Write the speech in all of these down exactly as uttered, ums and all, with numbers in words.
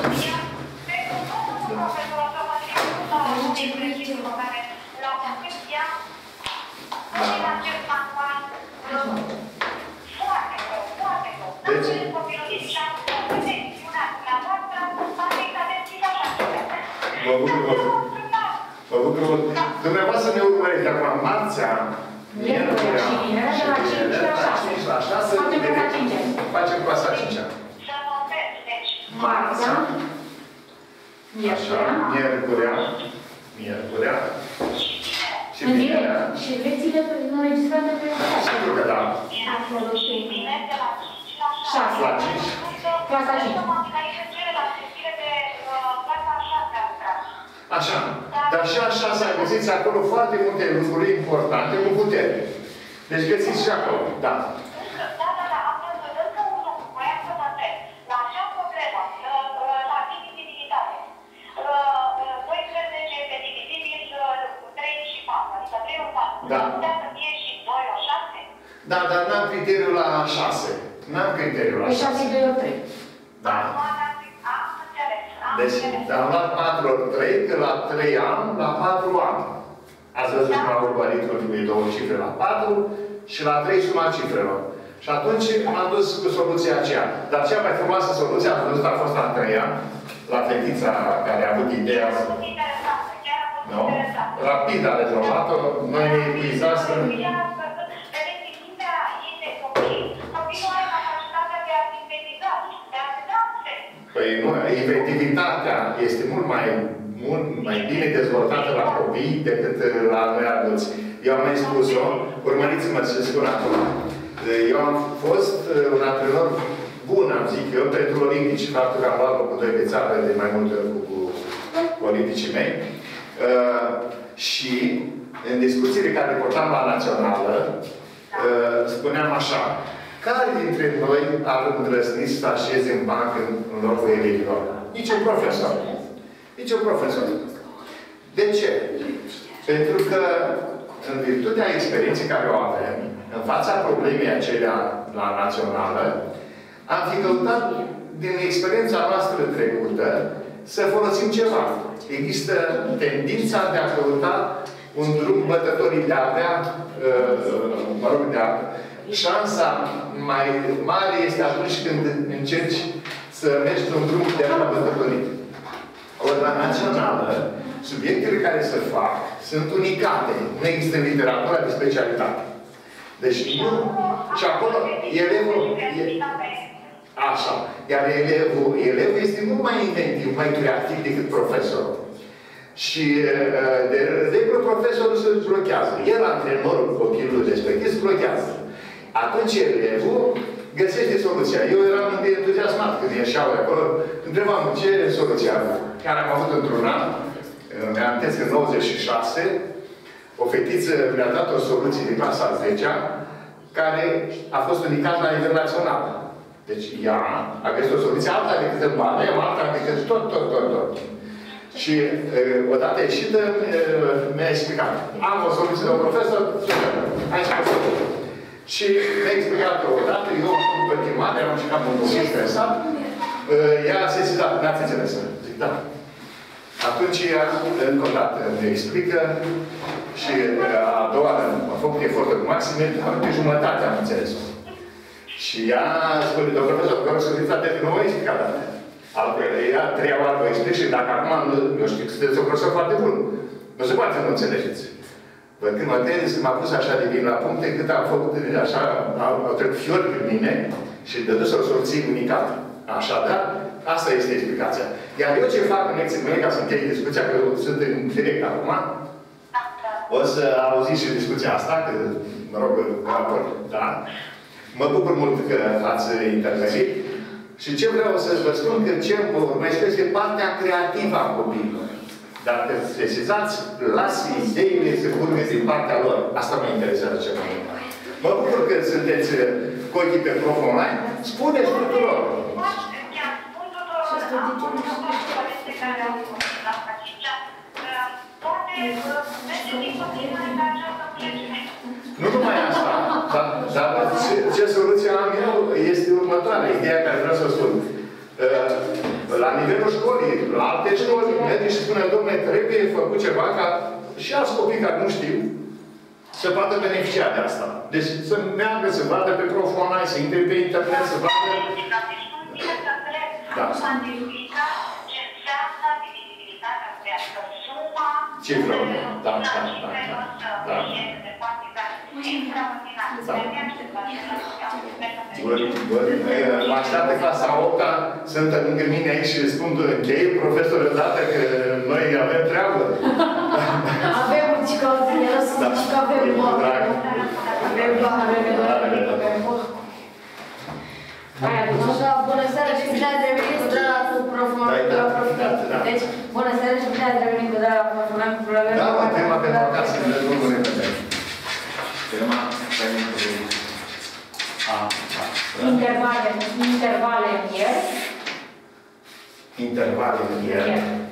Mă bucur mult. Mă bucur mult. Dumneavoastră ne urmăriți acum marțea, miercurea și vinerea, de la cinci la șase. Facem clasa a cincea. Marțea, miercurea, miercurea, miercurea și vinerea. Și lecțiile înregistrate pe clasa. Sigur că da. șase. La cinci. Clasa cinci. Așa. Dar și așa să găsiți acolo foarte multe lucruri importante cu putere. Deci găsiți și acolo. Da. Da, da, da. Am văzut încă unul. Voiam să mă întreb. La acea problemă, la divisibilitate. doisprezece pe divizibil cu trei și patru. Adică trei ori patru. Da. Putea să fie și doi ori șase? Da, dar n-am criteriul la șase. N-am criteriul la șase. șase, doi ori trei. Da. Am înțeles. Deci am luat patru ori trei, că la trei ani, la patru ani. Ați văzut cum am urmărit ultimii două cifre la patru și la trei suma cifrelor. Și atunci m-am dus cu soluția aceea. Dar cea mai frumoasă soluție, am văzut, a fost a treia, la fetița care a avut ideea. A fost interesantă, chiar a fost Nu? interesantă. Rapid a rezolvat-o, noi ne epuizasem. Vedeți, mintea ei de copii, copilul are capacitatea de a sintetiza, de a vedea ce. Păi nu, inventivitatea este mult mai, mult mai bine dezvoltată la copii decât la noi adulți. Eu am mai spus-o, urmăriți-mă ce spun acum. Eu am fost un antrenor bun, am zic eu, pentru olimpici. Faptul că am luat locul doi pe țară de mai multe ori cu, cu olimpicii mei. Uh, și în discuțiile care portam la națională, uh, spuneam așa: care dintre noi ar îndrăzni să așeze în bancă în, în locul elevilor? Niciun profesor. Niciun profesor. De ce? Pentru că, în virtutea experienței care o avem, în fața problemei acelea la națională, am fi căutat, din experiența noastră trecută, să folosim ceva. Există tendința de a căuta un drum bătătorii, de a avea, mă rog, de a... Șansa mai mare este atunci când încerci să mergi pe un drum de la bătătorit. Ori la națională, subiectele care se fac sunt unicate. Nu există în literatura de specialitate. Deci nu... Și acolo, elevul... E, așa. Iar elevul, elevul este mult mai inventiv, mai creativ decât profesorul. Și de regulă profesorul se blochează. El, antrenorul copilului respectiv, se blochează. Atunci elevul găsește soluția. Eu eram entuziasmat când ieșeau de acolo. Întrebam ce e soluția care am avut într-un an. Mi-am amintesc în nouăzeci și șase, o fetiță mi-a dat o soluție din clasa a zecea, care a fost unicat la nivel național. Deci ea a găsit o soluție alta decât în bani, alta decât tot, tot, tot, tot. Și odată ieșită, mi-a explicat. Am o soluție de un profesor, super, hai să spus. Și mi-a explicat-o odată, eu în continuare, eram și cam un domnul stresat, ea a sesizat, n-ați înțeles. Zic, da. Atunci ea, încă o dată, ne explică și a doua a făcut eforturi maxime, dar pe jumătate am înțeles-o. Și ea spune, domnul profesor, vreau să fiți atent, nu mă explicat atât. Altfel, ea treia oară vă explic și dacă acum, eu știu că sunteți un profesor foarte bun, nu se poate să nu înțelegeți. Păi când mă teneți, când m-a pus așa de bine la puncte, cât am făcut așa, au, au trecut fiori pe mine și de dus o soluție unicată. Așadar, asta este explicația. Iar eu ce fac în lecții mele, ca să închei discuția, că eu sunt în direct acum, o să auziți și discuția asta, că, mă rog, raport, da? Mă bucur mult că ați intervenit. Și ce vreau să vă spun, că ce mă urmește este partea creativă a copiilor. Dacă sesizați, lasă ideile să curgă din partea lor. Asta mă interesează ce mă mult. Mă bucur că sunteți cu ochii pe prof online. Spuneți tuturor! Nu numai asta, dar, dar ce, ce soluție am eu este următoarea, ideea care vreau să spun. la nivelul școlii, la alte școli, merge și spune, domnule, trebuie făcut ceva ca și alți copii care nu știu să poată beneficia de asta. Deci să meargă, să vadă pe prof online, să intre pe internet, să vadă... Da. Ce vreau? Da, da, da, da. Mă așteaptă clasa a opta, sunt lângă mine aici și spun închei, profesorul dată că noi avem treabă. Avem un cică, el să zici că avem moare. Avem moare, avem moare. Așa, bună seara și bine ați revenit cu de la profil. Deci, bună seara și bine ați revenit cu de la profil cu probleme. Da, mă, tema pentru acasă, nu nu ne vedem. Tema pentru a, a. Intervale, intervale în ier. Intervale în ier.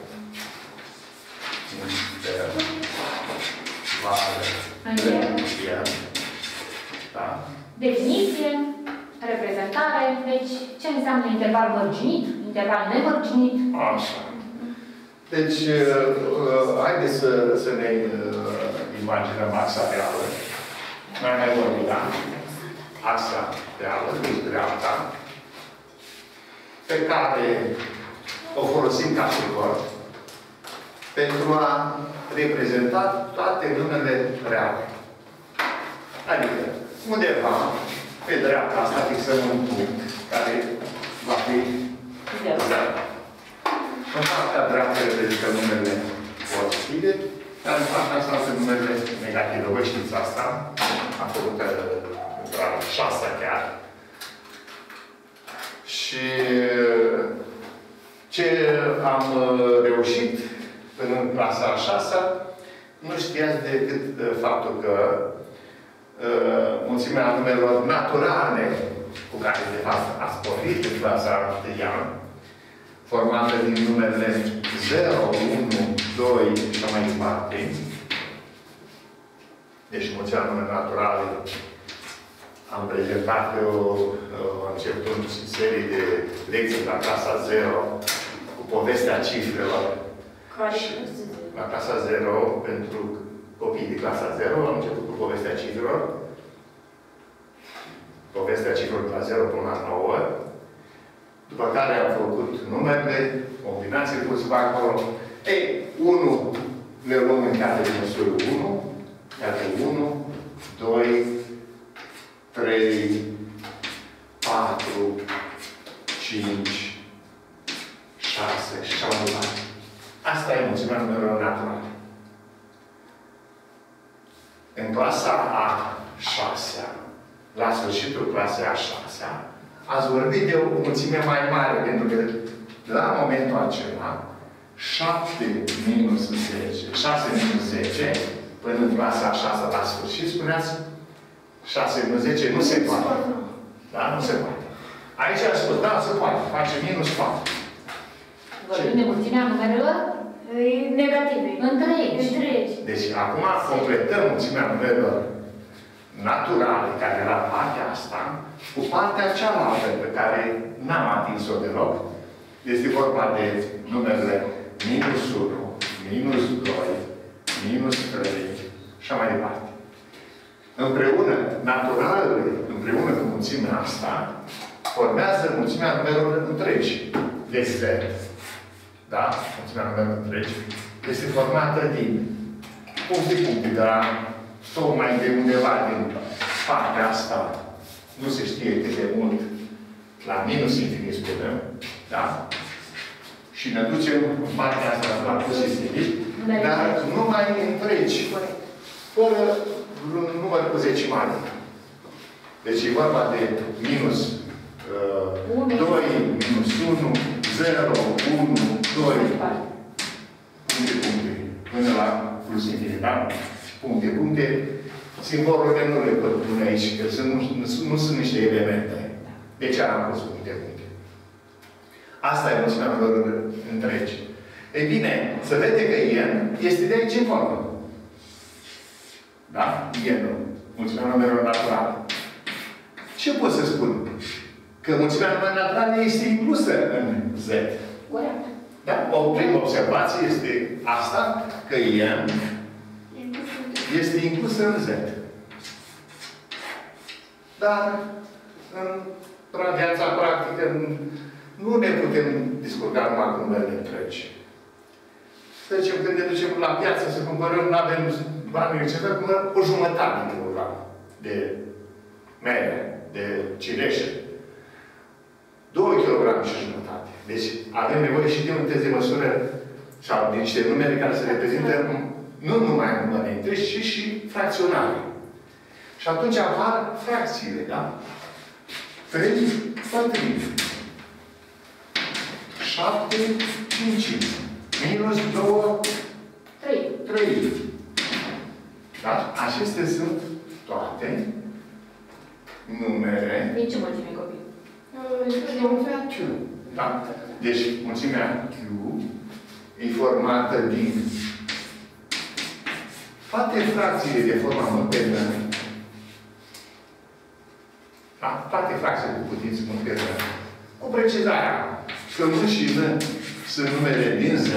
Intervale în ier. Da. Definiție. Reprezentare, deci ce înseamnă interval mărginit, interval nemărginit? Așa. Deci, uh, haideți să, să ne uh, imaginăm axa reală. Mai mai vorbim, da? Axa reală, deci dreapta, pe care o folosim ca suport pentru a reprezenta toate numele reale. Adică, undeva, pe dreapta asta fixăm un punct care va fi zero. În partea dreaptă reprezentăm numele pozitive, dar în partea asta sunt numele negative. Vă știți asta? Am făcut la șasea chiar. Și ce am reușit până în clasa a șasea, nu știați decât faptul că Uh, mulțimea numelor naturale cu care, de fapt, ați pornit în clasa întâia, formată din numele zero, unu, doi și așa mai departe. Deci, mulțimea numelor naturale am prezentat pe o, o început o serie de lecții la clasa zero cu povestea cifrelor. La clasa zero, pentru copiii de clasa zero, am început cu povestea cifrelor. Povestea cifrelor de la zero până la nouă. După care am făcut numerele, combinații pus pe acolo. Ei, unu le luăm în care de măsură unu. Iată unu, doi, trei, patru, cinci, șase și așa mai departe. Asta e mulțimea numerelor naturale. În clasa a șasea, la sfârșitul clasei a șasea, ați vorbit de o mulțime mai mare, pentru că la momentul acela, șapte minus zece, șase minus zece, până în clasa a șasea, la sfârșit, spuneați, șase minus zece nu se poate. Da? Nu se poate. Aici a spus, da, se poate. Face minus patru. Vorbim de mulțimea numerelor? Negative. Întregi. Întregi. Deci, acum completăm mulțimea numerelor naturale, care era partea asta, cu partea cealaltă, pe care n-am atins-o deloc. Este vorba de numerele minus unu, minus doi, minus trei și așa mai departe. Împreună, naturalele, împreună cu mulțimea asta, formează mulțimea numerelor întregi. De Z. Da? Mulțimea numerelor întregi este formată din puncte, puncte, dar tocmai de undeva din partea asta, nu se știe cât de mult, la minus infinit spunem, da? Și ne ducem în partea asta la plus infinit, dar numai întregi, fără un număr cu decimale. Deci e vorba de minus uh, doi, minus unu, zero, unu, doi, puncte, puncte, până la plus infinit, da? Puncte, puncte, simbolurile nu le pot pune aici, că sunt, nu, nu, nu sunt niște elemente. De ce am pus puncte, puncte? Asta e mulțimea numerelor întregi. Ei bine, să vede că N este de aici în formă. Da? N-ul. Mulțimea numerelor naturale. Ce pot să spun? Că mulțimea numerelor naturale este inclusă în Z. corect. Da? O primă observație este asta, că M este inclusă în Z. Dar în viața practică nu ne putem discurca numai cu numerele întregi. Să zicem, când ne ducem la piață să cumpărăm, nu avem bani necesari, cumpărăm o jumătate de kilogram de mere, de cireșe. Două kilograme și jumătate. Deci avem nevoie și de unități de măsură sau de niște numere care se reprezintă nu numai în numere întregi, ci și fracționare. Și atunci apar fracțiile, da? trei pătrimi. șapte cincimi. Minus două trei. Da? Acestea sunt toate numere. Din ce mulțime copii? Q. Da? Deci, mulțimea Q e formată din toate fracțiile de forma mântenă. Da? Toate fracțiile cu putință mântenă. Cu precizarea că nu și N sunt numere din Z.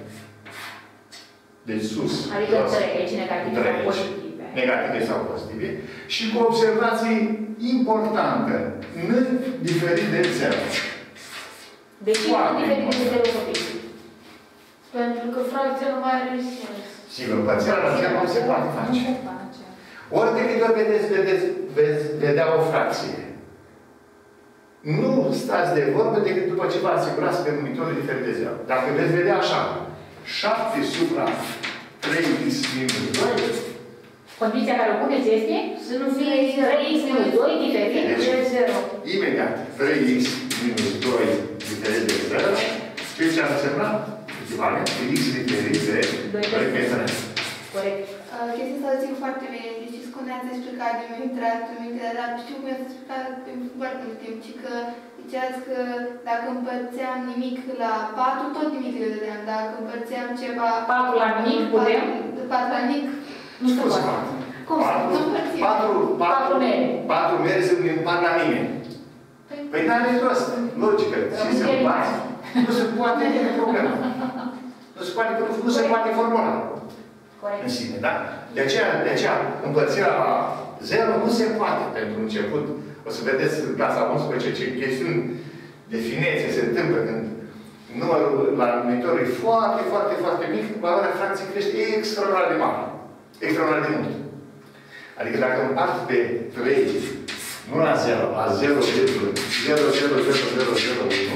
Deci sus. Adică treci, negative sau pozitive. Negative sau pozitive. Și cu observații importantă. N diferit de zero. De ce nu diferit de zero copii? Pentru că fracția nu mai are sens. Sigur, împărțirea la zero nu se poate face. Ori de câte ori vedeți, vedeți, veți vedea o fracție. Nu stați de vorbă decât după ce vă asigurați că numitorul e diferit de zero. Dacă veți vedea așa, șapte supra trei x minus doi, condiția care o puneți este să nu fie trei x minus doi diferit de zero. Imediat, trei x minus doi diferit de zero, știți ce ar însemna? Echivalent, x diferit de doi metri. Corect. Chestia asta o zic foarte bine. Deci, cum ne-ați explicat, eu mi-am intrat în minte, dar știu cum i-ați explicat în foarte mult timp, ci că ziceați că dacă împărțeam nimic la patru, tot nimic le dădeam. Dacă împărțeam ceva... patru la nimic, putem? patru la nimic, nu se poate. Cum să nu împărțim? patru mere. patru mere se împart la nimeni. Păi n-are rost. Logică. Și se împart. Nu se poate, nu e problemă. Nu se poate, nu se poate formula. În sine, da? De aceea, de aceea, împărțirea la zero nu se poate pentru început. O să vedeți în clasa a unsprezecea ce chestiuni de finețe se întâmplă când numărul la numitor e foarte, foarte, foarte mic, valoarea fracției crește extraordinar de mare. Extraordinar de mult. Adică dacă împart pe trei, nu la zero, la zero virgulă zero zero zero zero zero unu,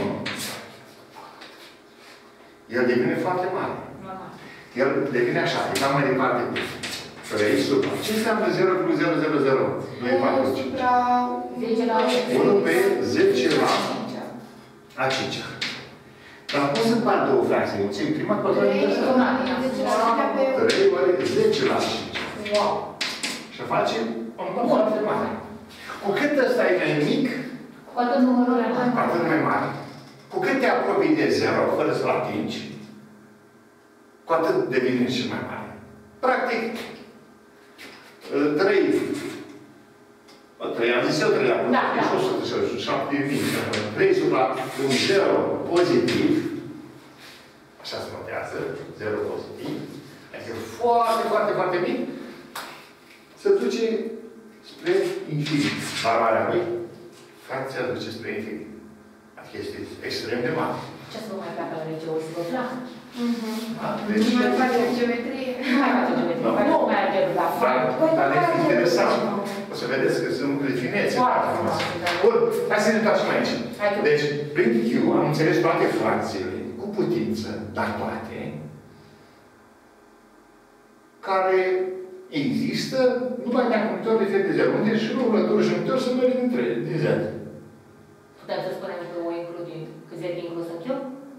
el devine foarte mare. El devine așa, e cam mai departe de trei supra. Ce înseamnă zero virgulă zero zero zero? Nu e patru. unu pe zece la a cincea. Dar cum se împart două fracții? Mulțim prima pătră trei ori zece la cinci. Și facem un număr foarte mare. Cu cât ăsta e mai mic, cu atât numărul e mai mare. Cu atât mai mare. Cu cât te apropii de zero, fără să-l atingi, cu atât devine și mai mare. Practic, trei, trei am zis eu, trei la da, da. o sută șapte mii, trei supra un zero pozitiv, așa se notează, zero pozitiv, adică foarte, foarte, foarte mic, se duce spre infinit. Valoarea lui, fracția duce spre infinit. Adică este extrem de mare. Ce să vă mai facă la liceu? O să vă placă? Deci, nu mai face geometrie. Nu mai face geometrie. Nu mai face la față. Dar e interesant. O să vedeți că sunt lucruri de finețe. Bun, hai să ne întoarcem aici. Deci, prin Q am înțeles toate fracțiile, cu putință, dar toate, care există numai dacă numitor de fel de zero. Unde și numărător și numitor sunt numere dintre din Z. Putem să spunem că o includem, că Z inclus în Q?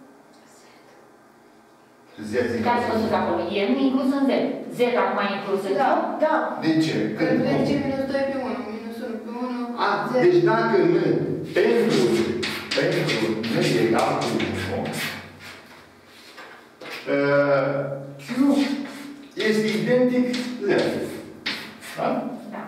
Z inclus. Care să văzut acolo? E nu inclus în Z. Z acum e inclus în Q? Da, da. De ce? Când merge minus doi pe unu, minus unu pe unu, A, deci dacă N pentru, pentru N egal cu unu, Q este identic Z. Da? Da.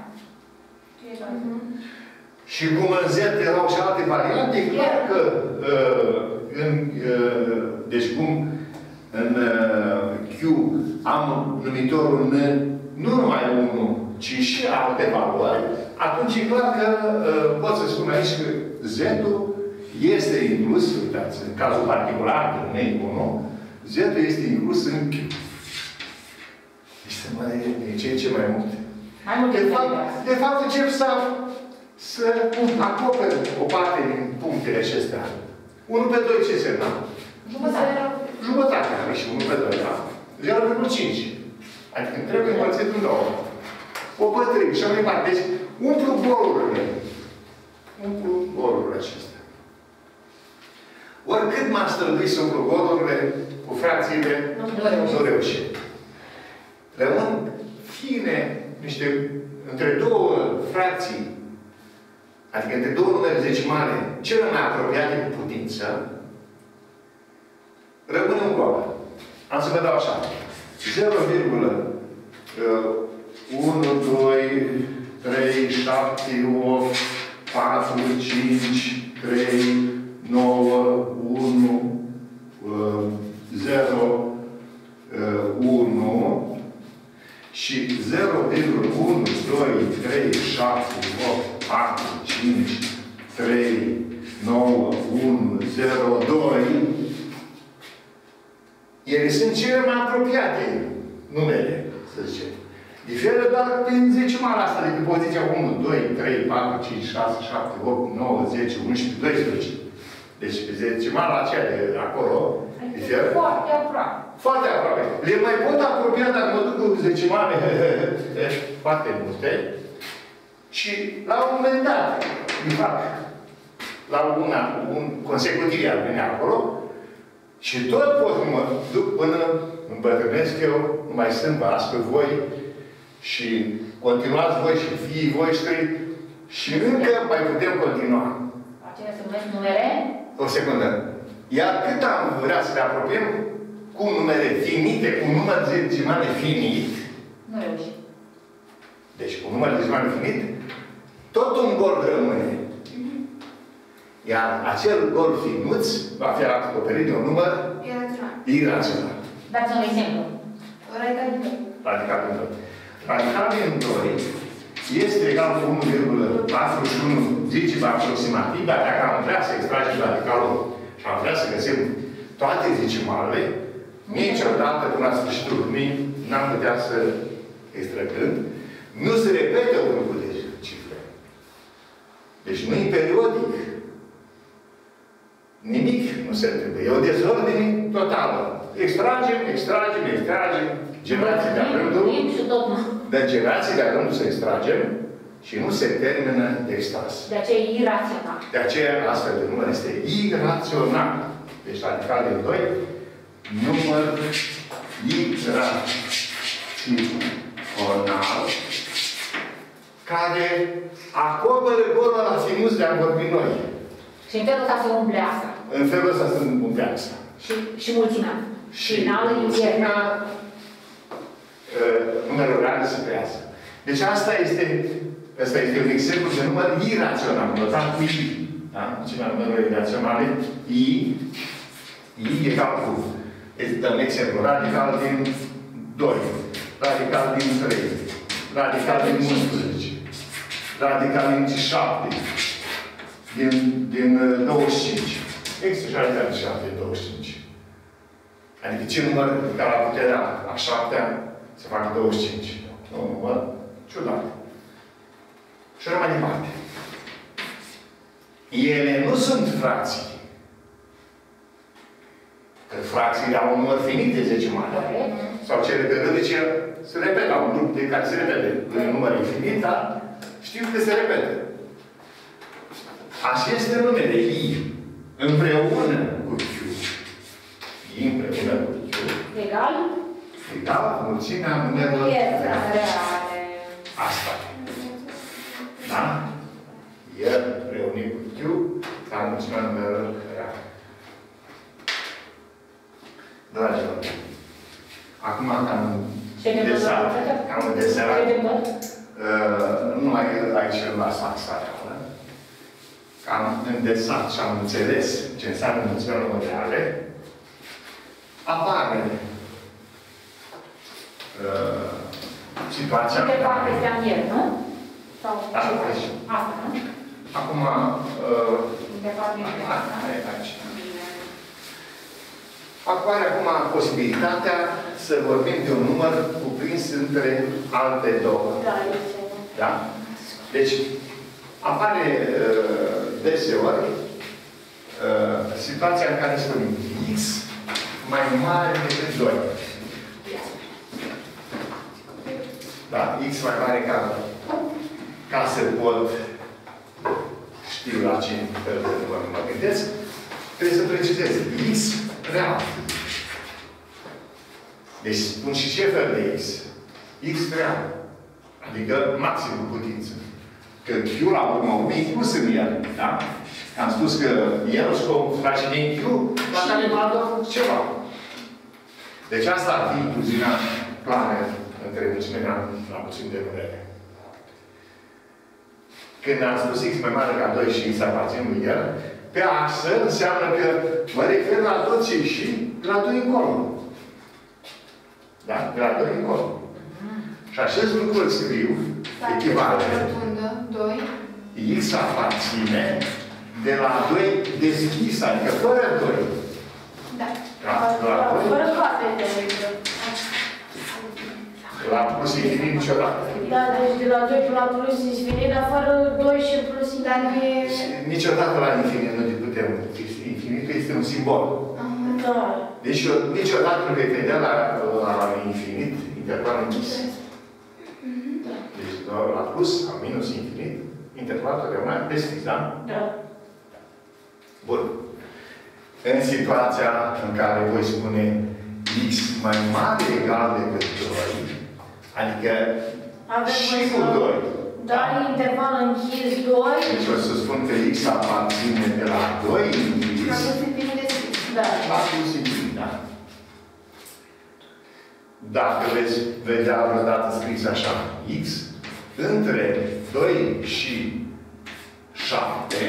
Și cum în Z erau și alte variante, e clar că uh, în, deci cum în Q am numitorul N, nu numai unu, ci și alte valori, atunci e clar că pot să spun aici că Z-ul este inclus, uitați, în cazul particular, că nu e unu, Z-ul este inclus în Q. Este mai, de ce ce mai mult. De fapt, de fapt încep să, să acoperi o parte din punctele acestea. unu pe doi ce înseamnă? Jumătate. Jumătate are și unu pe doi, da? zero virgulă cinci. Adică trebuie împărțit în două. O pătrimi și mai departe. Deci, umplu golurile. Umplu golurile acestea. Oricât m-am străduit să umplu golurile, cu frațiile, nu reușit. Rămân fine niște, între două fracții, adică între două numere decimale, cele mai apropiate cu putință, rămâne un gol. Am să vă dau așa. zero virgulă unu, doi, trei, șapte, opt, patru, cinci, trei, nouă, unu, zero, unu și zero virgulă unu, doi, trei, șapte, opt, patru, cinci, trei, nouă, unu, zero, doi. Ele sunt cele mai apropiate numere, să zicem. Diferă doar prin zecimala asta, de pe poziția unu, doi, trei, patru, cinci, șase, șapte, opt, nouă, zece, unsprezece, doisprezece. Deci pe zecimala aceea de acolo, diferă. Foarte aproape. Foarte aproape. Le mai pot apropia dacă mă duc cu zecimale foarte multe. Și la un moment dat, îi fac la una, un consecutiv al mine acolo, și tot pot să mă duc până îmbătrânesc eu, nu mai sunt vas pe voi și continuați voi și fiii voștri și încă mai putem continua. Acelea se numesc numere? O secundă. Iar cât am vrea să le apropiem cu numere finite, cu număr decimale finit, nu reușim. Deci cu număr decimale finit, tot un gol rămâne. Iar acel gol finuț va fi acoperit de un număr Irațional. irațional. Dați un exemplu. Radical din doi. Radical din doi. Radical din doi este egal cu unu virgulă patruzeci și unu zicim aproximativ, dar dacă am vrea să extragem radicalul și am vrea să găsim toate zicimalele, niciodată până la sfârșitul lumii n-am putea să extragând. Nu se repete un grup de cifre. Deci nu e periodic. Nimic nu se întâmplă. E o dezordine totală. Extragem, extragem, extragem. Generații de-a rândul. De generații de-a rândul să extragem și nu se termină de extras. De aceea e irațional. De aceea astfel de număr este irațional. Deci radical din doi, număr irațional care acoperă golul la finuț de a vorbi noi. Și în felul ăsta se umple asta. În felul ăsta se umple asta. Și, și mulțimea. Și finală mulțimea uh, numerul reale se creează. Deci asta este, asta este un exemplu de număr irațional. Notat cu I. Da? Mulțimea numerului iraționale. I. I egal cu. Este un exemplu. Radical din doi. Radical din trei. Radical din unsprezece. Radical din șapte. Din, din douăzeci și cinci. Există și radical din șapte din douăzeci și cinci. Adică ce număr care la puterea a șaptea se facă douăzeci și cinci. Un număr ciudat. Și mai departe. Ele nu sunt fracții. Că fracțiile au un număr finit de zecimale. Sau cele de râdice se repetă. Au un grup de care se repete. Nu e un număr infinit, dar știu că se repete. Așa este numele I. Împreună cu Q. I împreună cu Q. Egal? Egal mulțimea numerelor reale. Asta. Da? El reunit cu Q, dar mulțimea numerelor reale. Dragilor, acum că am deserat, am deserat, uh, nu mai aici la Saxarea, am îndesat și am înțeles ce înseamnă mulțimea numerale, apare uh, situația... De fapt, este în el, nu? Sau da, ce aici. Asta, nu? Acum... Uh, de fapt, este aici. Apare acum posibilitatea să vorbim de un număr cuprins între alte două. Da, este. Da? Deci, apare uh, deseori uh, situația în care spunem X mai mare decât doi. Da? X mai mare ca doi. Ca să pot știu la ce fel de număr mă gândesc, trebuie să precizez X real. Deci spun și ce fel de X. X real. Adică maxim cu putință. Că Q la urmă urmă e inclus în el. Da? Am spus că el își face din Q la care mă adaug ceva. Deci asta ar fi incluziunea clară între mulțimea la puțin de numere. Când am spus X mai mare ca doi și X aparțin lui el, pe axă înseamnă că mă refer la toți și la doi încolo. Da? De la doi încolo. Și acest lucru îl scriu echivalent. doi. X aparține de la doi deschis, adică fără doi. Da. Da? De la doi. Fără toate de La plus infinit niciodată. Da, deci de la doi la plus infinit, dar fără doi și plus infinit. Dar nu e... Niciodată la infinit nu putem. Infinitul este un simbol. Da. Deci eu niciodată nu vei vedea la, la, la infinit interval închis. Deci doar la plus, la minus infinit, intervalul rămâne deschis, da? Da. Bun. În situația în care voi spune X mai mare egal decât doi, adică Avem și cu doi. Da, interval închis doi. Deci o să spun că X aparține de la doi închis La plus infinit deschis. Da. la plus infinit, da? Dacă veți vedea vreodată scris așa, X între doi și șapte,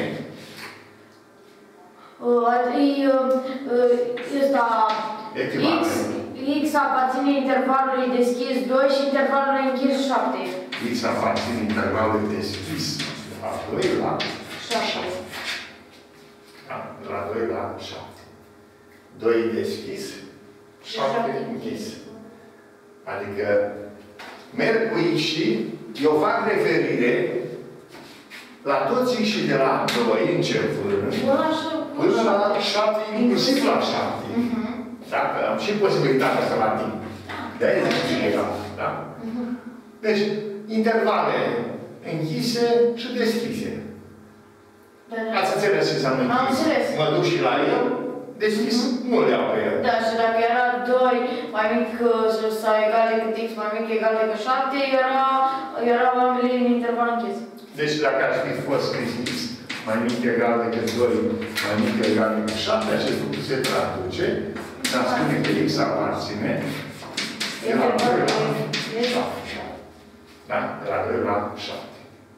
Ăsta X, X aparține intervalului deschis doi și intervalului închis șapte. X aparține intervalului deschis de la doi la șapte. Da? De la doi la șapte. doi deschis, șapte închis. Adică merg cu X și eu fac referire la toți X și de la doi începând până la șapte, inclusiv la șapte. Dacă am și posibilitatea să-l ating. De-aia zice egal. Da? Deci, intervale închise și deschise. Ați înțeles ce înseamnă închis? Am înțeles. Mă duc și la el, deschis, nu le iau pe el. Da, și dacă era doi mai mic sau egal decât X mai mic egal decât șapte, era, erau ambele în interval închis. Deci dacă ar fi fost scris X mai mic egal decât doi, mai mic egal decât șapte, acest lucru se traduce, dar spune că X aparține de la doi la șapte. Da? De la doi la șapte.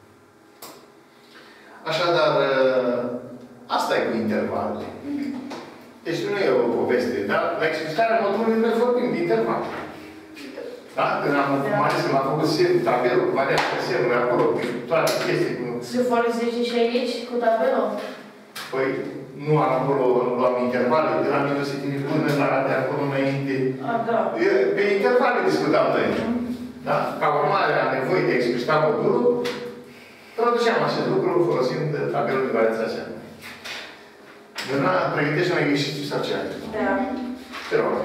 Așadar, asta e cu intervalele. Deci nu e o poveste, dar la explicarea modulului noi vorbim de interval. Da? Când am mai ales când am făcut semn, tabelul, varianta semnului, acolo, toate chestii cu... Se folosește și aici cu tabelul? Păi, nu acolo luam intervale, de la minus infinit până la de acolo înainte. Ah, da. Pe intervale discutam noi. Da? Ca urmare a nevoii de a explica modulul, traduceam acest lucru folosind tabelul de varianța semnului. Dăna, pregătește un exercițiu sau ce ai? Da. Te rog.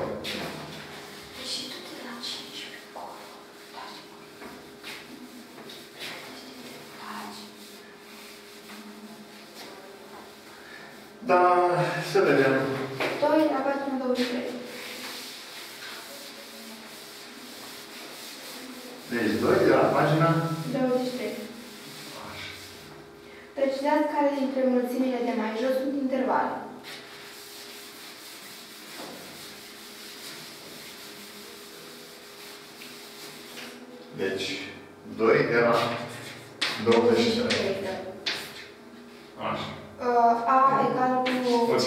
Da, să vedem. doi la patru douăzeci și trei. Deci doi de la pagina douăzeci și trei. Precizați care dintre mulțimile de mai jos sunt intervale. Deci, doi de la douăzeci și trei. Așa.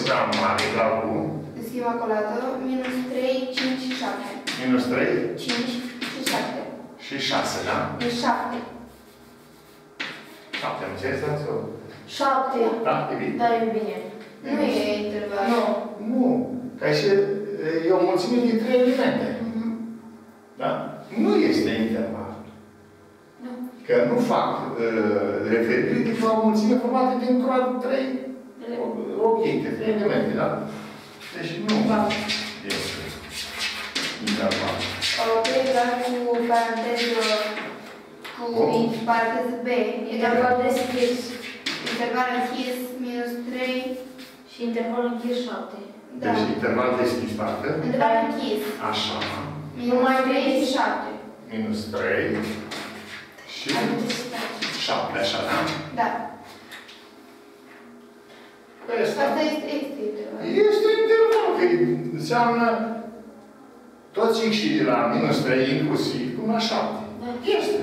înmulțimea mare egal cu? Schema colată, minus trei, cinci, șapte. Minus trei? cinci și șapte. Și șase, da? Deci șapte. șapte, am înțeles, da? Sau? șapte. Da, e bine. Da, e bine. Nu e interval. Nu. Nu. Ca și e o mulțime de trei elemente. Da? Nu este interval. Nu. Că nu fac uh, referire decât la o mulțime formată din doar trei obiecte, trei elemente, da? Deci nu este interval. trei egal cu paranteză cu paranteză B. Interval deschis. Interval închis minus trei. Și interval închis șapte. Da. Deci interval deschis, parcă. Interval închis. Așa. Minus trei și șapte. Minus trei și șapte, așa, da? Da. Asta, Asta este, este interval. este interval, că înseamnă toți și de la minus trei inclusiv până la șapte. Este.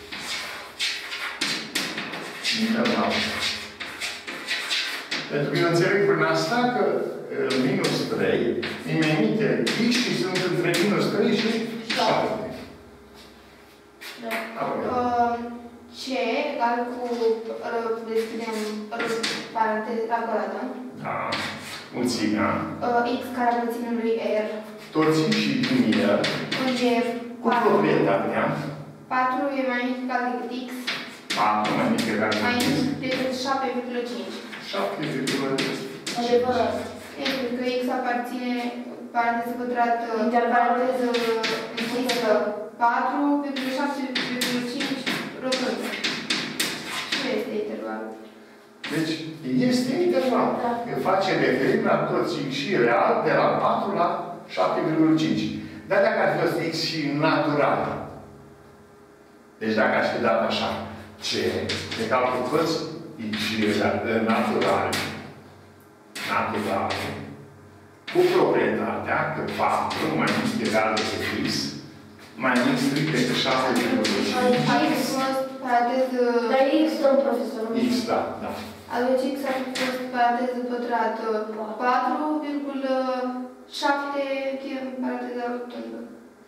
Interval. Pentru că eu înțeleg prin asta că minus trei îmi emite x și sunt între minus trei și șapte. Da. C egal cu, deschidem paranteza colată. Da. Mulțimea. X care aparține lui R. Toții și din el. Unde Cu proprietatea. patru e mai mic egal decât X. patru mai mic egal Mai decât mic decât șapte virgulă cinci. șapte virgulă cinci. Adevărat. Pentru că X aparține paranteză pătrată, Intervalul paranteză închisă patru virgulă șapte virgulă cinci rotund. Ce este intervalul? Deci, este interval. Da. Că face referire la toți x și real de la patru la șapte virgulă cinci. Dar dacă ar fi fost x și natural, deci dacă aș fi dat așa, c egal cu toți x și naturale, naturale, cu proprietatea că patru mai mic egal decât x, mai mic strict decât șapte virgulă cinci. Aici a fost paranteză... Dar X, domn profesor. X, da, da. Atunci X a fost paranteză pătrată patru virgulă șapte paranteză rotundă.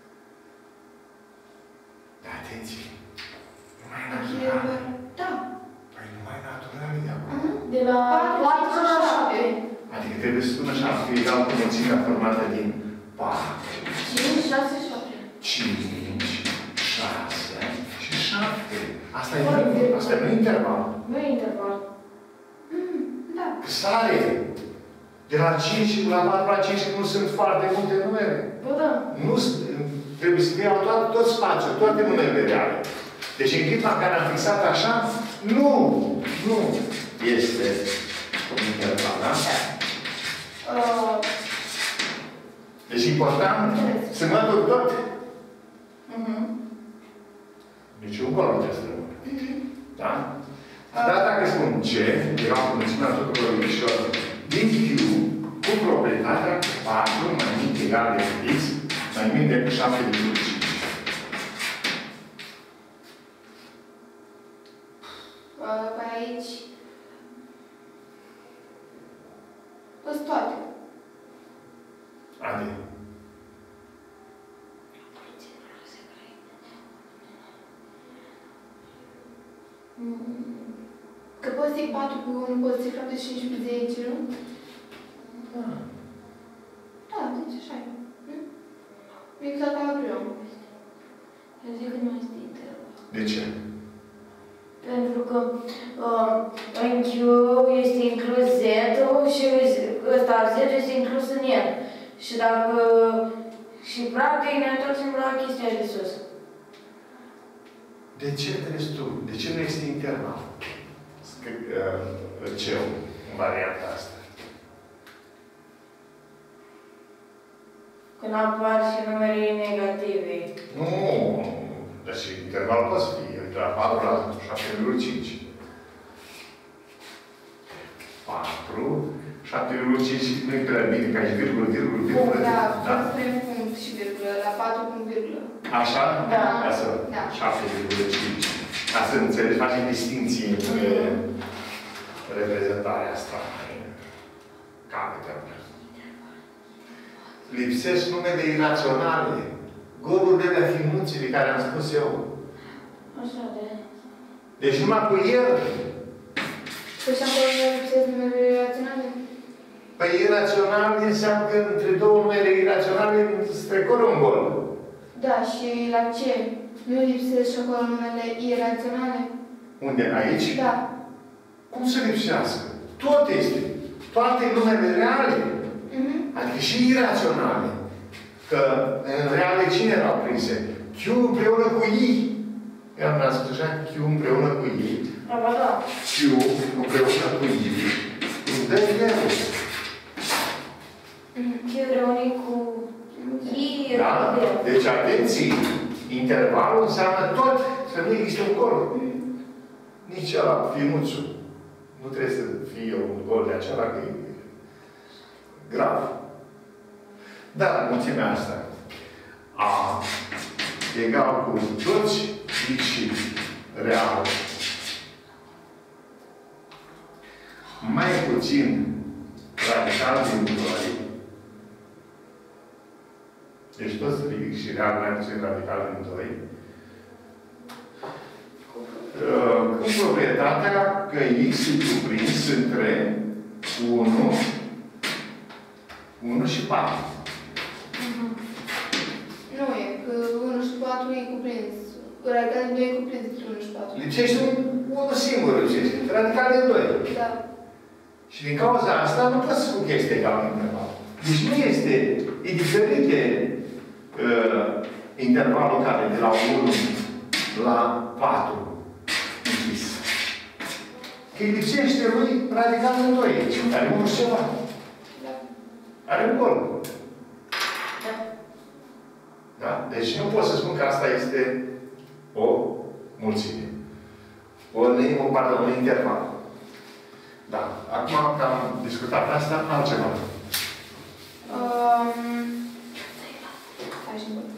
Da, atenție. Numai natural. Da. Păi numai natural e acolo. De la patru la șapte. Adică trebuie să spună șapte egal cu mulțimea formată din patru, cinci, șase, șapte. cinci, șase și șapte. Asta e nu, asta nu interval. Nu e interval. Da. Că sare. De la cinci la patru la cinci nu sunt foarte multe numere. Bă, da. Nu trebuie să iau tot, tot spațiul, toate numerele reale. Deci în clipa în care am fixat așa, nu, nu este interval, da? Uh, Deci important să mă duc tot. uh-huh. Deci un valor trebuie să rămână. Da? Dar dacă spun C, era cu mulțimea tuturor x-urilor din Q, cu proprietatea patru mai mic egal decât x, mai mic decât șapte virgulă cinci. Uh, pe aici toți toate. Ade. Că poți să patru pe unu, poți să șapte și cinci pe zece, nu? Da. Da, deci așa e. Hm? Exact ca la primul. Eu zic că nu este interval. De ce? Pentru că uh, în Q este inclus Z-ul și ăsta Z este inclus în el. Și dacă și practic ne întoarcem la chestia de sus. De ce crezi tu? De ce nu este interval? Ce în varianta asta? Când apar și numerele negative. Nu, deci interval poate fi de la patru la șapte virgulă cinci. patru, șapte virgulă cinci nu e prea bine, ca și virgulă, virgulă, virgulă. Da, Da? poți să punct și virgulă, la patru punct virgulă. Așa? Da. Ca să Da. șapte virgulă cinci. Ca să înțelegi, facem distinție între reprezentarea asta. capete. Lipsesc numele iraționale. Golurile alea finuțe de care am spus eu. Așa de... Deci numai cu el. Păi și acolo nu lipsesc numele iraționale? Păi irațional înseamnă că între două numere iraționale se trecoră un gol. Da, și la ce? Nu lipsesc și acolo numele iraționale? Unde? Aici? Da. Cum să lipsească? Tot este. Toate numele reale. Mhm. Adică și iraționale. Că în reale cine erau prinse? Q împreună cu I. I-am spus așa? Q împreună cu I. Aba da. Q împreună cu I. Îmi dă eu. Q reunit cu I. Da? Deci, atenție! Intervalul înseamnă tot să nu există un gol. Nici ăla, finuțul. Nu trebuie să fie un gol de acela, că e grav. Dar, mulțimea asta, A egal cu toți și real. Mai puțin radical din doi. Deci toți ridic și real mai puțin radical din doi. Cu proprietatea că X e cuprins între unu, unu și patru. Nu e, că unu și patru e cuprins. Radical din doi e cuprins între unu și patru. Lipsește unul singur, lipsește. Radical din doi. Da. Și din cauza asta nu poți să spun că este egal în interval. Deci nu este, e diferit de uh, intervalul care de la unu la patru închis. Că îi lipsește lui radical în doi. Are unul și ceva. Da. Are un gol. Da. Da? Deci nu pot să spun că asta este o mulțime. O, o, pardon, un interval. Da. Acum că am discutat asta, altceva. Um, hai și bun.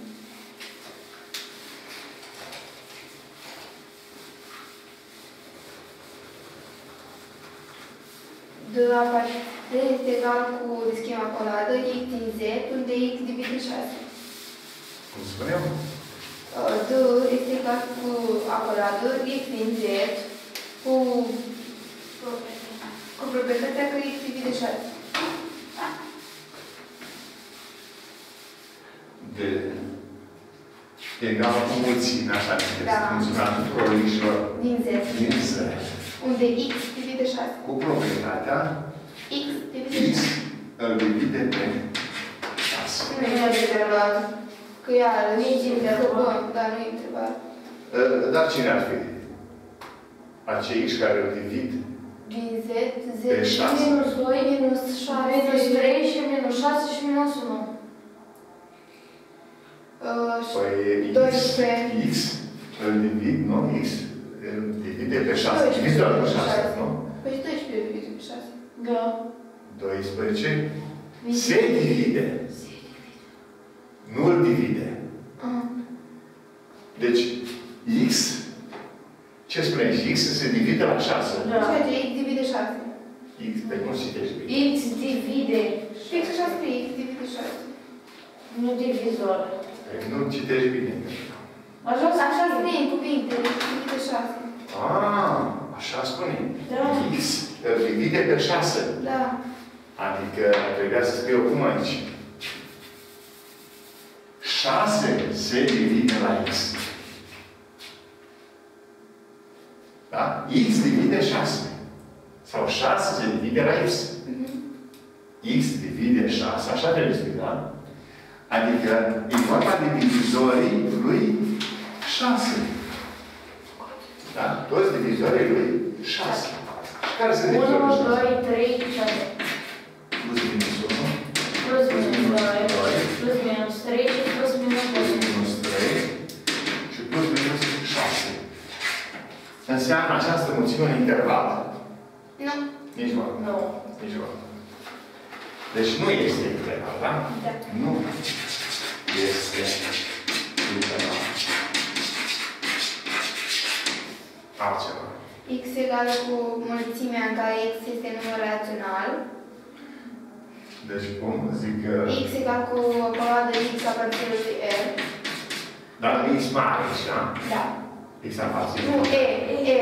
D este egal cu schema coladă x din z, unde x divide șase. Cum spuneam? D este egal cu acoladă x din z cu, cu proprietatea că x divide șase. De egal cu mulțimea, așa este. Da. Mulțimea tuturor x-urilor Din z. din z. Unde x divide șase. Cu proprietatea X divide x șase. îl divide pe șase. Nu e interval. Că iar, nici interval. Dar nu e interval. Dar cine ar fi? Acei x care îl divid Din z, z pe șase. Minus doi, minus șase. minus trei și minus șase și minus unu. Uh, Păi x, doisprezece. x îl divid, nu? X îl divide pe șase. doisprezece. Divide doar pe șase, nu? Păi doisprezece divide pe șase. Da. doisprezece se divide. Nu îl divide. Uh. Deci, x, ce spune aici? X se divide la șase. Da. Ceea ce x divide șase. X, pe cum citești bine? X divide. Fix așa scrie, x divide șase. Nu divizor. Păi nu citești bine. Așa Așa scrie în cuvinte, x divide șase. Ah, așa spune. Da. X îl divide pe șase. Da. Adică trebuia să scriu cum aici. șase se divide la x. Da? X divide șase. Sau șase se divide la x. Mhm. X divide șase. Așa trebuie să fie, da? Adică e vorba de divizorii lui șase. Da? Toți divizorii lui șase. Și care sunt divizorii lui unu, șase? doi, trei, șase. Plus minus unu. Plus minus doi, plus minus trei și plus minus Plus doi. minus trei și plus minus șase. Înseamnă această mulțime un interval? Nu. Nici mă. Nu. Nici mă. Deci nu este interval, da? Da. Nu este interval. Altceva. X egală cu mulțimea în care x este număr rațional. Deci cum? Zic că... X egal cu poloada X aparține lui R. Dar X mare, da? Da. X aparține. Nu, E, E.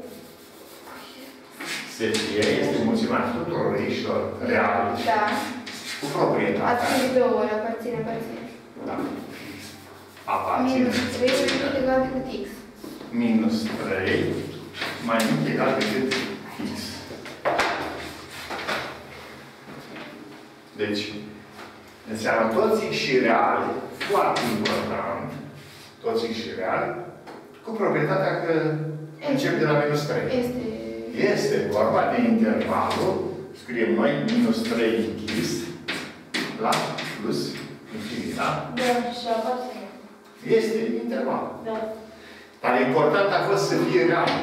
Deci E este mulțimea tuturor X-urilor reale. Da. Cu proprietatea. Aparține două ori, aparține, aparține. Da. Aparține. Minus trei mai mult egal decât X. Minus trei mai mult egal decât X. Deci, înseamnă toți X și reale, foarte important, toți X și reale, cu proprietatea că încep de la minus trei. Este... Este vorba de intervalul, scriem noi, minus trei închis, la plus infinit, da? Da, și aparține. Este interval. Da. Dar important a fost să fie real.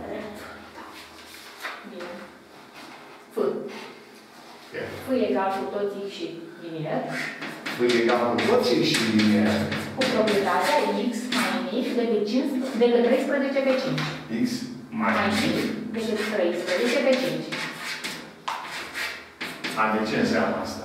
Bine. F. Yeah. F egal cu toți X și linier. F egal cu toți X și linier. Cu proprietatea X mai mic decât, cinci, decât treisprezece pe cinci. X mai Mai mic. mic decât treisprezece pe cinci. A, de ce înseamnă asta?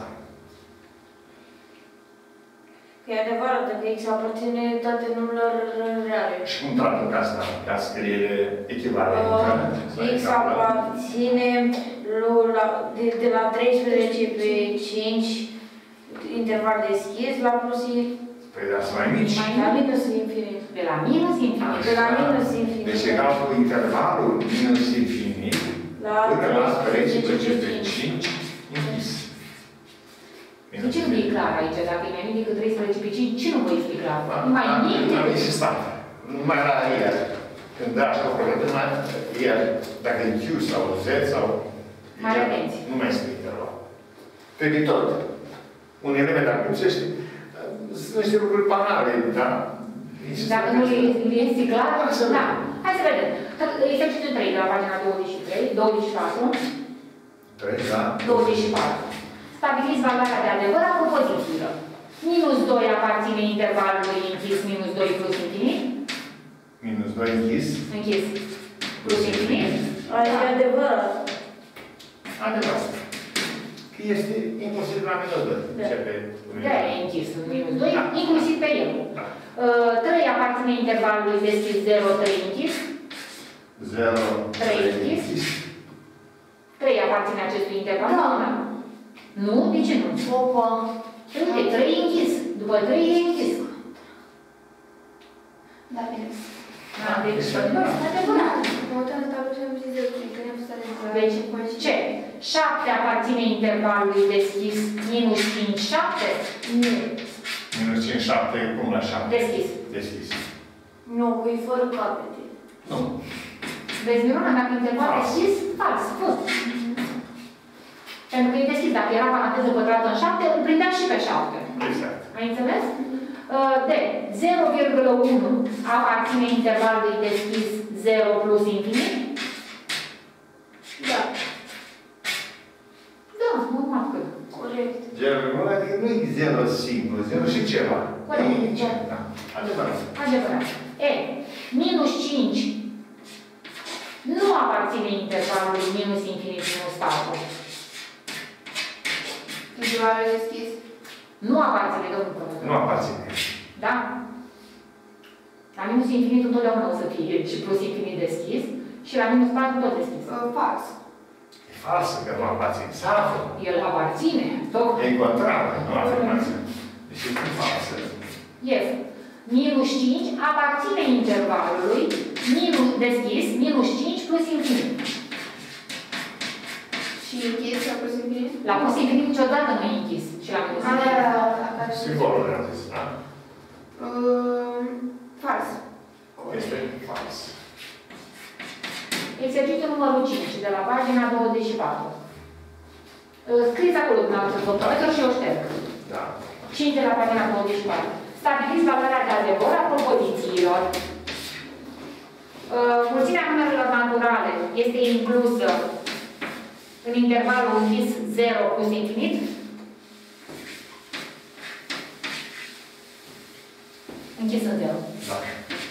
Că e adevărat, că X aparține toate numelor reale. Și cum traduc asta? Ca scriere echivalentă? Uh, X aparține lui la, de, de la treisprezece pe cinci, interval deschis, la plus Păi da, sunt mai mici. Mai la mic minus infinit. de la minus infinit. De la minus infinit. Deci egal cu intervalul minus infinit La până la treisprezece pe cinci. cinci închis. De ce nu e clar aici? Dacă e mai mic decât treisprezece pe cinci, ce nu vă explic clar? Mai mic Nu am decât... insistat. Numai la ieri. Când da așa o problemă, ieri, dacă e Q sau Z sau... Mare atenție. Nu mai este interval. Pe viitor. Un element, dacă lipsește, sunt niște lucruri banale, da? Dacă nu este clar, da. Hai să vedem. Exercițiul trei, de la pagina douăzeci și trei, douăzeci și patru. trei, da? douăzeci și patru. Stabiliți valoarea de adevăr a propozițiilor. Minus doi aparține intervalului închis minus doi plus infinit. Minus doi închis. Închis plus infinit. Aia e adevărat. Adevărat. Că este imposibil la minus doi. Începe cu minus De doi. aia e închis în minus doi, inclusiv pe el. Da. trei aparține intervalului deschis zero, trei închis. zero, trei închis. trei aparține acestui interval. Da. Nu? De ce nu? Opa. Uite, trei închis. După trei e închis. Da, bine. Da, deci, Este adevărat. adevărat. Mă uitam la tablă și am zis zero trei, că ne-am pus adevărat. Deci, ce? șapte aparține intervalului deschis minus cinci, șapte? Nu. Minus cinci, șapte, cum la șapte? Deschis. Deschis. Nu, că e fără capete. Nu. Vezi, Miruna, dacă interval Fals. deschis, fals, fost. Pentru că e deschis, dacă era paranteză pătrată în șapte, îl prindea și pe șapte. Exact. Ai înțeles? De zero virgulă unu aparține intervalului deschis zero plus infinit? Da. Da, normal că. Corect. Zero, adică nu e zero simplu, zero și ceva. Corect, E da. da. Adevărat. Adevărat. E, minus cinci nu aparține intervalului minus infinit minus patru. Intervalul deschis. Nu aparține, domnul profesor. Nu aparține. Da? La minus infinit întotdeauna o să fie și plus infinit deschis și la minus patru tot deschis. Uh, Fals. E falsă că nu aparține. Safă. El aparține, tot. E contrară, nu afirmație. Deci e falsă. Yes. Minus cinci aparține intervalului minus deschis, minus cinci plus infinit. Și închis sau plus infinit? La plus infinit niciodată nu e închis. Și la minus Ah, da, infinit. da, da, da. Simbolul am zis, da? Uh, Fals. Este fals. Exercițiul numărul cinci, de la pagina douăzeci și patru. Scrieți acolo, dumneavoastră, profesor, și eu șterg. Da. cinci de la pagina douăzeci și patru. Stabiliți valoarea de adevăr a propozițiilor. Uh, mulțimea numerelor naturale este inclusă în intervalul închis zero plus infinit. Închis în zero. Da.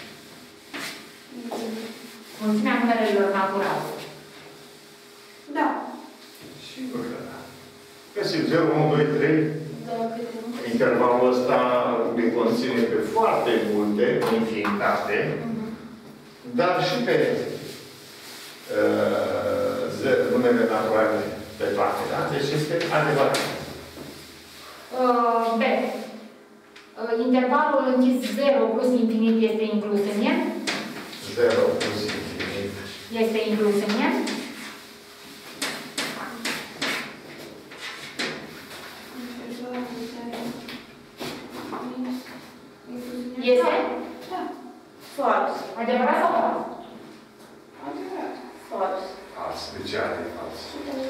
Mulțimea numerelor naturale. Da. Sigur că da. Că inclusiv zero, unu, doi, trei. Intervalul ăsta le conține pe foarte multe infinitate, dar și pe uh, numele naturale pe toate, da? Deci este adevărat. Uh, B. Uh, intervalul închis zero plus infinit este inclus în el? zero plus infinit. Este inclus în el? Este? Da. Fals. Adevărat sau fals? Adevărat. Fals. Fals. De ce are fals?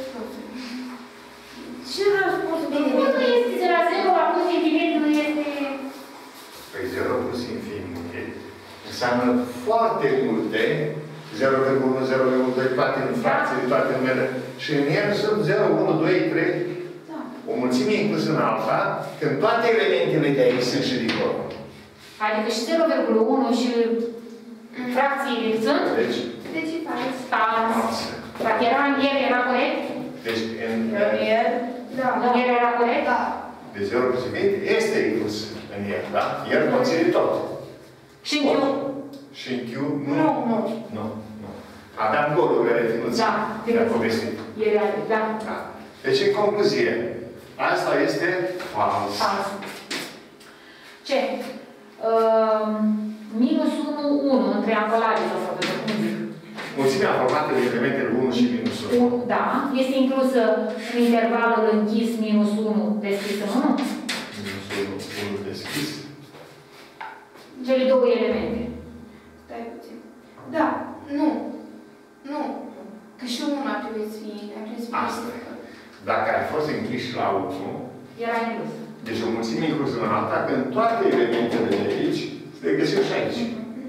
Ce răspuns bine? Nu, nu este de la zero la plus infinit, nu este... Păi zero plus infinit înseamnă foarte multe, zero virgulă unu, zero virgulă doi, toate în fracții, toate numele. Și în el sunt zero, unu, doi, trei. Da. O mulțime inclusă în alta, când toate elementele de aici sunt și dincolo. Adică și zero virgulă unu și fracțiile sunt? Deci, Deci e fals. Fals. fals. Dacă era în el, era corect? Deci, în, Premier. Da. În el era corect? Da. de zero plus infinit este inclus în el, da? El conține tot. Și în Q? Și în Q, nu. Nu, nu. Nu, nu. Aveam goluri ale finuții. Da. Le-am povestit. Era, da. Da. Deci, în concluzie, asta este fals. Fals. Ce? Uh, minus unu, unu, în triangulare, sau să vedem cum zic. Mulțimea formată de elementele unu și minus unu. unu, da. Este inclusă în intervalul închis minus unu deschis în unu? Minus unu, unu deschis. Cele două elemente. Stai puțin. Da. Nu. Nu. Că și una ar trebui să fie. Ar trebui să fie. Asta e. Dacă ar fost închis la unu, Era inclus. deci o mulțime inclusă în alta, când toate elementele de aici le găsim și aici.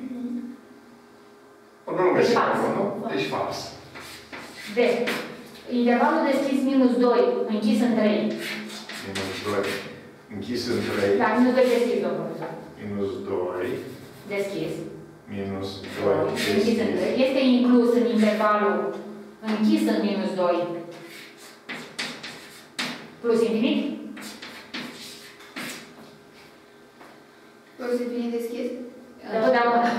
Nu nu găsim acolo, deci fals. D. Intervalul deschis minus doi, închis în trei. Minus doi, închis în trei. Da, minus doi deschis, domnul profesor. Minus doi, Deschis. minus doi, Închis în deschis. trei. Este inclus în intervalul închis în minus doi. Plus infinit? Poți să fie deschis? Întotdeauna.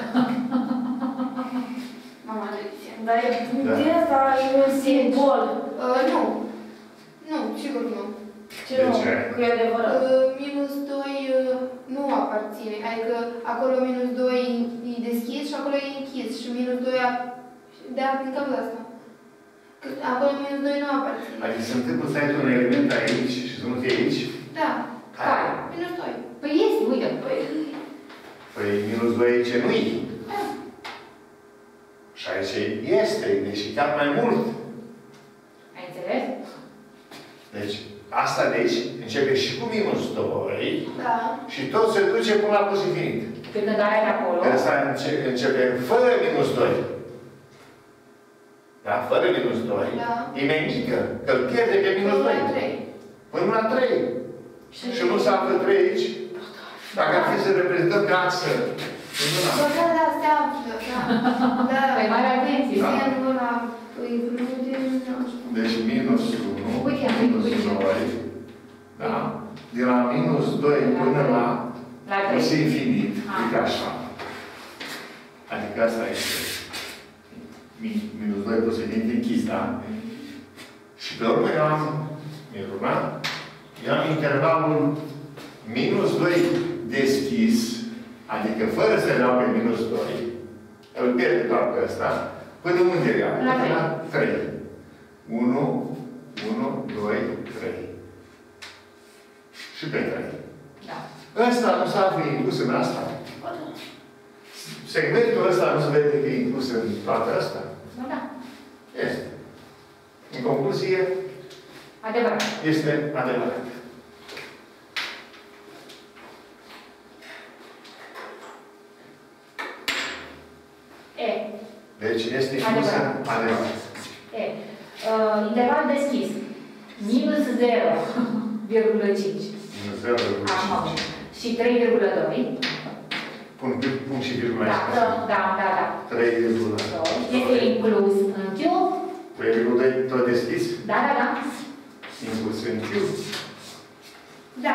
Mama Alicia. Dar Da. din asta e un simbol. Uh, nu. Nu, sigur nu. Ce De nu? ce? Că e adevărat. Uh, minus doi uh, nu aparține. Adică acolo minus doi e deschis și acolo e închis. Și minus doi a... De din capul ăsta. Că acolo minus doi nu aparține. Adică se întâmplă să ai un element aici și să nu fie aici? Da. Care? Minus doi. Păi este, uite. Păi... Păi minus doi aici nu-i. Da. Și aici este, deci chiar mai mult. Ai înțeles? Deci, asta de aici începe și cu minus doi Da. și tot se duce până la plus infinit. Pe când are de acolo. Ăsta începe, începe fără minus doi. Da? Fără minus doi. Da. E mai mică, că îl pierde pe minus Până doi. la trei. Până la trei. Și, Și nu se află trei aici. Dacă ar fi să reprezentăm pe axă, Bă, da, da, se află, da. Da. Păi mare atenție. Da. Semnul ăla, îi vrude, nu știu. deci minus unu, Uite, minus uite. doi, da? De la minus doi până la La plus trei. infinit, Ah. uite așa. Adică asta este mi- minus doi plus infinit închis, da? Și pe urmă eu am, miruna, eu am intervalul minus doi deschis, adică fără să le iau pe minus doi, îl pierde doar pe ăsta, până unde le iau? La Până trei. la trei. unu, unu, doi, trei. Și pe trei. Da. Ăsta nu s-a fi inclus în asta. Segmentul ăsta nu se vede că e inclus în toată asta. Nu, da. Este. În concluzie, Adevărat. este adevărat. E. Deci este inclusă Adevărat. adevărat. E. Uh, interval deschis. Minus zero virgulă cinci. Minus zero virgulă Așa. cinci. Și trei virgulă doi. Pun punct și virgulă Da, aici. da, da, da, da. trei virgulă Este inclus în Q. trei virgulă doi tot deschis? Da, da, da. inclus în Q. Da.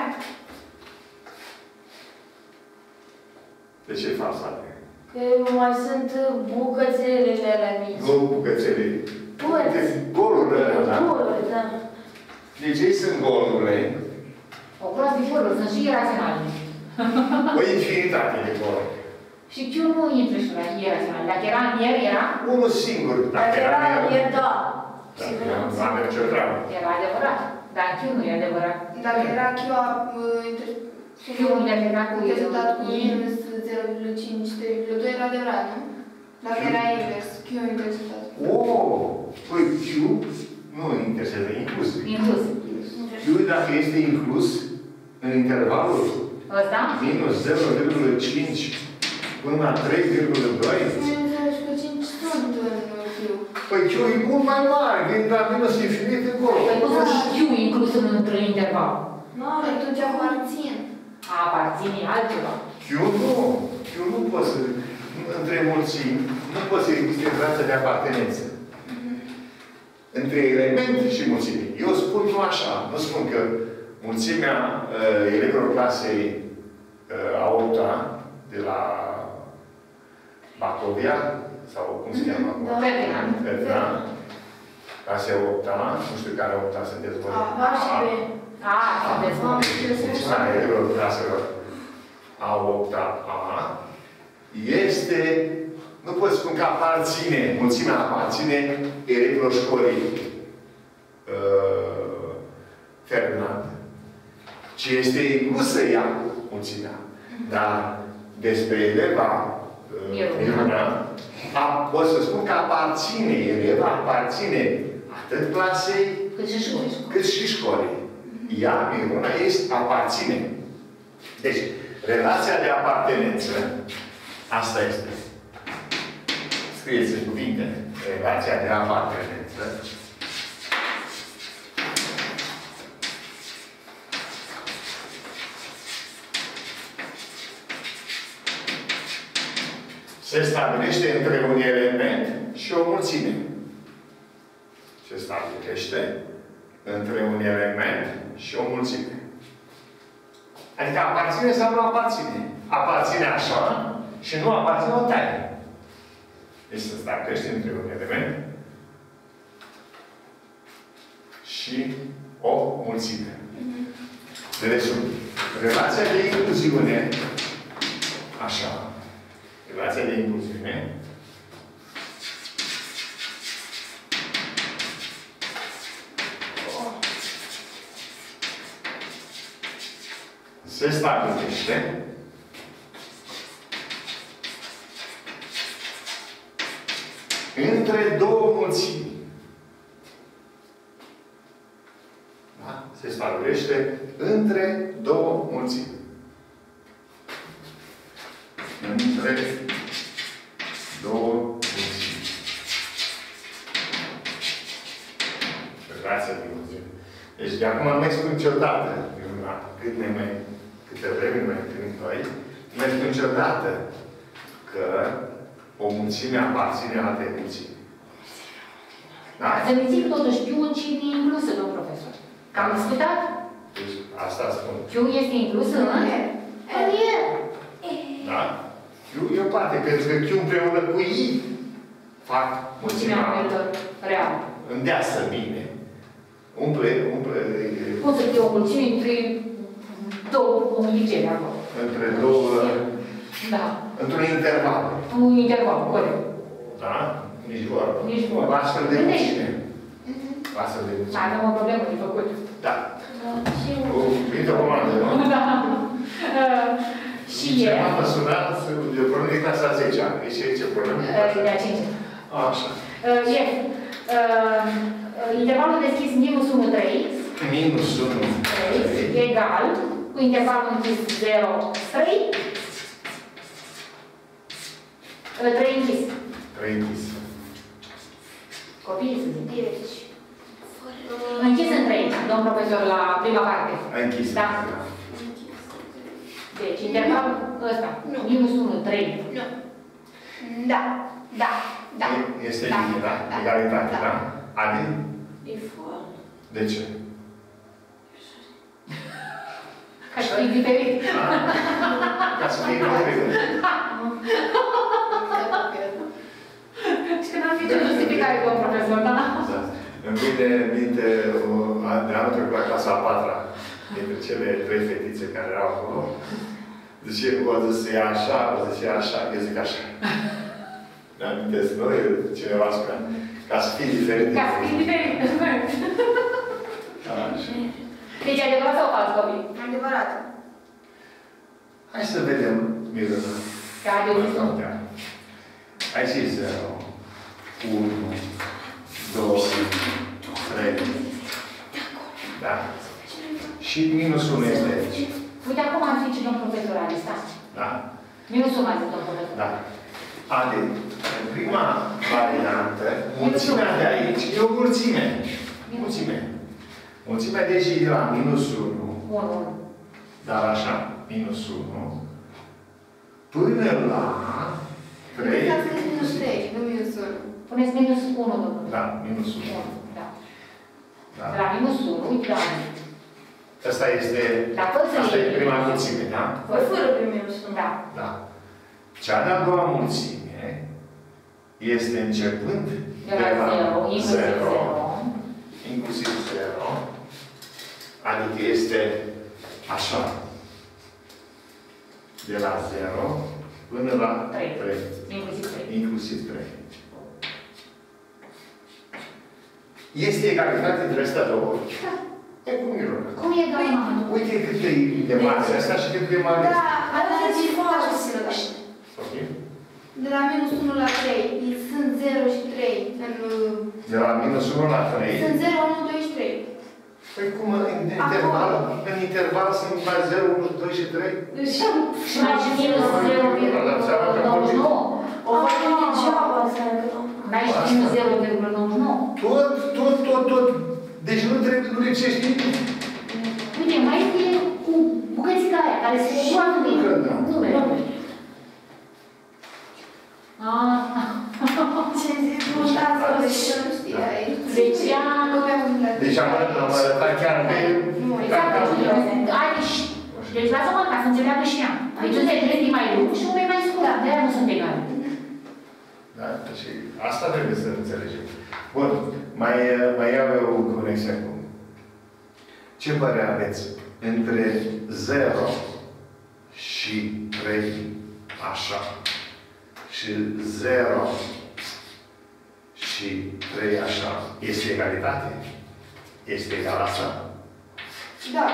De ce e falsate? Că mai sunt bucățelele alea mici. Nu bucățele. Părți. Golurile alea, da? Goluri, da. Deci ei sunt golurile. O groază de goluri, sunt și iraționale. O infinitate de goluri. Și Q nu intră și la iraționale. Dacă era în el, era? Unul singur. Dacă era el, e da. nu avem nicio treabă. Era adevărat. Dar Q nu e adevărat. Dacă era Q a Q interpretat cu rezultat cu I. minus zero virgulă cinci, trei virgulă doi era adevărat, nu? Dacă era invers, Q interpretat. Oh! Păi Q nu intersează, e inclus. Inclus. Q dacă este inclus în intervalul Ăsta? minus zero virgulă cinci până la trei virgulă doi. minus zero virgulă cinci sunt în Q. Păi Q e mult mai mare, vin la minus infinit încolo. Păi cum să Q inclus într-un interval? Nu, atunci aparțin. A aparține altceva. Q nu. Q nu poți să... Între mulțimi, nu poți să existe relația de apartenență. Între element și mulțime. Eu spun nu așa. Nu spun că mulțimea uh, elevilor clasei uh, a opta de la Bacovia, sau cum se cheamă? Da. Ferdinand. Ferdinand. Clasa opta, nu știu care opta sunteți voi. A și B. A, sunteți mă. Mulțimea elevilor claselor a opta A este, nu pot spune că aparține, mulțimea aparține elevilor școlii uh, Ferdinand. Ci este inclusă ea, mulțimea. Dar despre eleva uh, Miruna, pot să spun că aparține, eleva aparține atât clasei Cât și școlii. cât și școlii. Ea, Miruna, este, aparține. Deci, relația de apartenență, asta este. Scrieți în cuvinte, relația de apartenență. Se stabilește între un element și o mulțime. Se stabilește între un element și o mulțime. Adică aparține sau nu aparține? Aparține așa și nu aparține o taie. Deci se stabilește între un element și o mulțime. Deci, relația de incluziune, așa, relația de incluziune, se stabilește între două mulțimi. Da? Se stabilește între două mulțimi. Între două mulțimi. Relația de mulțimi. Deci de acum nu mai spun niciodată, cât ne mai, câte vreme ne mai întâlnim noi, nu mai spun niciodată că o mulțime aparține alte mulțimi. Da? Să ne zic totuși Q cine e inclusă, domn profesor. Că am discutat? Deci asta spun. Q este inclusă în? În el. Da? Q e o parte, pentru că Q împreună cu I fac Mulțimea mulțimea numelor reale. îndeasă bine. Umple, umple... Cum să fie o mulțime între două unghițele acolo? Între două... Da. Într-un interval. Un interval, corect. Da? Nici vorbă. Nici vorbă. O astfel de mulțime. O astfel de mulțime. Avem o problemă de făcut. Da. Da, și Cu printr o comandă, nu? Da. Uh, și e... Cineva mă suna de o problemă de clasa a zecea. Deci e ce problemă? De a cincea. Așa. Uh, e... Uh, intervalul deschis minus unu, trei. Minus unu. trei egal cu intervalul închis zero, trei. trei închis. trei închis. Copiii să zic. deci. Închis în trei, domn profesor, la prima parte. A închis. Da. Deci, intervalul ăsta, Nu. minus unu, trei. Nu. Da. Da. Da. Este Da. da? Da. Egalitate, Da. da? Adi? E foarte. De ce? Ca să fie diferit. Ca să fie diferit. Și că n-am nicio justificare cu un profesor, da? Îmi vine minte, de anul trecut la clasa a patra, dintre cele trei fetițe care erau acolo, zice, o zis e așa, o zis e așa, eu zic așa. Ne amintesc noi, cineva spunea, ca să fii diferit. Ca să fii diferit. Așa. Deci e adevărat sau fals, copii? Adevărat. Hai să vedem, Miruna. Că adevărat nu. Aici e zero, unu, doi, trei. Da? Și minus unu este aici. Uite, acum am zis domn profesor Arista. Da? Minus unu a zis domn profesor. Da. Ade, în prima variantă, mulțimea de aici e o mulțime. Mulțime. Mulțimea deci e de la minus unu. unu. Dar așa, minus unu. Până la trei. Să scrieți minus trei, nu minus unu. Puneți minus unu, domnule. Da, minus unu. Da. Da. De la minus unu, uite la unu. Asta este, Da, fără să asta iei. e prima mulțime, da? Fără pe minus unu. Da. Da. Cea de-a doua mulțime este începând De la zero, inclusiv zero. inclusiv zero, adică este așa, de la zero până la trei. trei. Inclusiv trei. Inclusiv trei. Este egalitate între astea două? E cum e rău. Cum e, doamna? Uite cât e de mare asta și cât de mare. Da, asta e foarte Ok? De la minus unu la trei, sunt zero și trei. În, De la minus unu la trei. sunt zero, unu, doi și trei. Păi cum în interval? În interval sunt numai zero, unu, doi și trei? Și mai și minus zero virgulă nouăzeci și nouă. O facem degeaba asta, că nu. N-ai și minus zero virgulă nouăzeci și nouă. Tot, tot, tot, tot. Deci nu trebuie, nu lipsești nimic. Uite, mai e cu bucățica aia, care se joacă de numele. Ah. Ce zic, nu asta nu știi aici. Deci ea... Deci am arătat chiar pe... Exact, ai și... Deci lasă-mă ca să înțeleagă și ea. Deci ăsta e trei mai lung și unul e mai scurt. De-aia nu sunt egale. Da? Deci asta trebuie să înțelegem. Bun. Mai, mai iau eu un exemplu. Ce părere aveți între zero și trei așa și zero și trei așa? Este egalitate? Este egal asta? Da.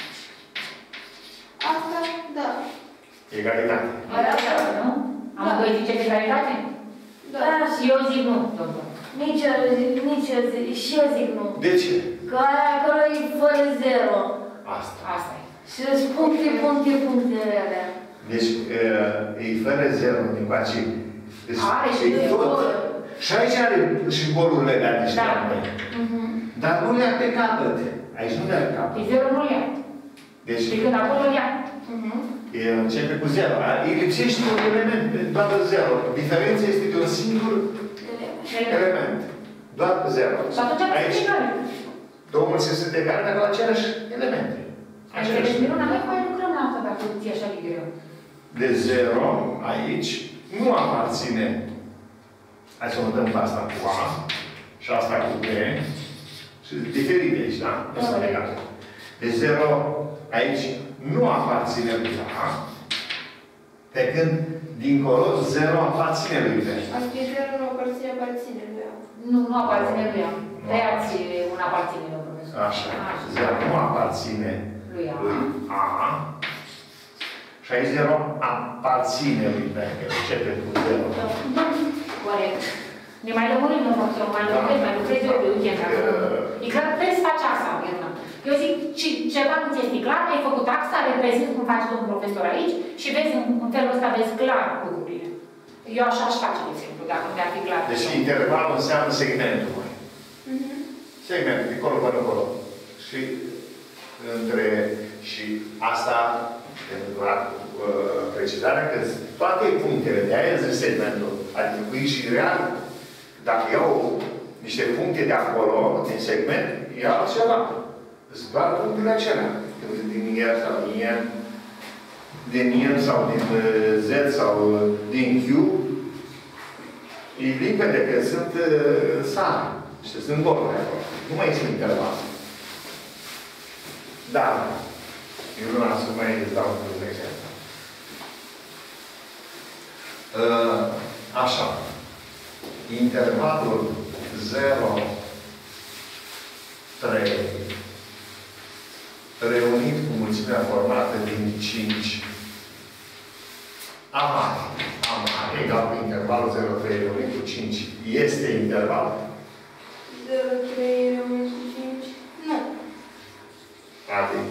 Asta, da. Egalitate. Arată, nu? Amândoi ziceți egalitate? Da. Și eu zic nu, domnule. Nici eu zic, nici eu zic, și eu zic nu. De ce? Că aia acolo e fără zero. Asta. Asta e. Și sunt puncte, puncte, punctele alea. Deci, e fără zero din coace. Deci, Are și e tot. zero. Și aici are și golurile de niște Da. da. Dar nu le-a pe capăt. Aici nu le-a pe capăt. E zero nu ia. Deci, Și când acolo ia. e, începe cu zero. Îi lipsește un element, doar zero. Diferența este de un singur element. Doar zero. Și atunci am Aici, zis egale. două mulțimi sunt egale, dar cu aceleași elemente. Deci, Miruna, noi mai lucrăm la asta dacă ți-e așa de greu. De zero, aici, nu aparține. Hai să mutăm pe asta cu A și asta cu B. Și diferite aici, da? Nu sunt egale. Deci zero, aici, nu aparține lui A. Pe când, dincolo, zero aparține lui B. Asta e zero, nu aparține, aparține lui ea. Nu, nu aparține lui ea. Tăiați un aparține, domnul profesor. Așa. Zero nu aparține Lui A. lui A. Și aici zero aparține lui B. Că începe cu zero. Corect. Ne mai lămurim, domnul profesor, mai lucrez, mai lucrez eu pe weekend acolo. E clar, trebuie să faci asta, Miruna. Eu zic, ceva nu ți-este clar, ai făcut axa, reprezint cum faci domnul profesor aici și vezi, în, în felul ăsta vezi clar lucrurile. Eu așa aș face, de exemplu, dacă mi-ar fi clar. Deci intervalul înseamnă segmentul. Mhm. Segmentul, de acolo până acolo. Și între și asta, pentru la uh, precizarea, că toate punctele de aia zic segmentul. Adică cu și real, dacă iau niște puncte de acolo, din segment, iau altceva. Sunt doar punctele acelea. Din R sau din N, din N sau din Z sau din Q, e limpede că sunt în sală. Și sunt goluri acolo. Nu mai este interval. Da. Eu nu am să mai dau un exemplu. Așa. Intervalul zero trei reunit cu mulțimea formată din cinci A mare. A mare egal cu intervalul zero trei reunit cu cinci. Este interval? zero trei reunit cu cinci? Nu. Adică.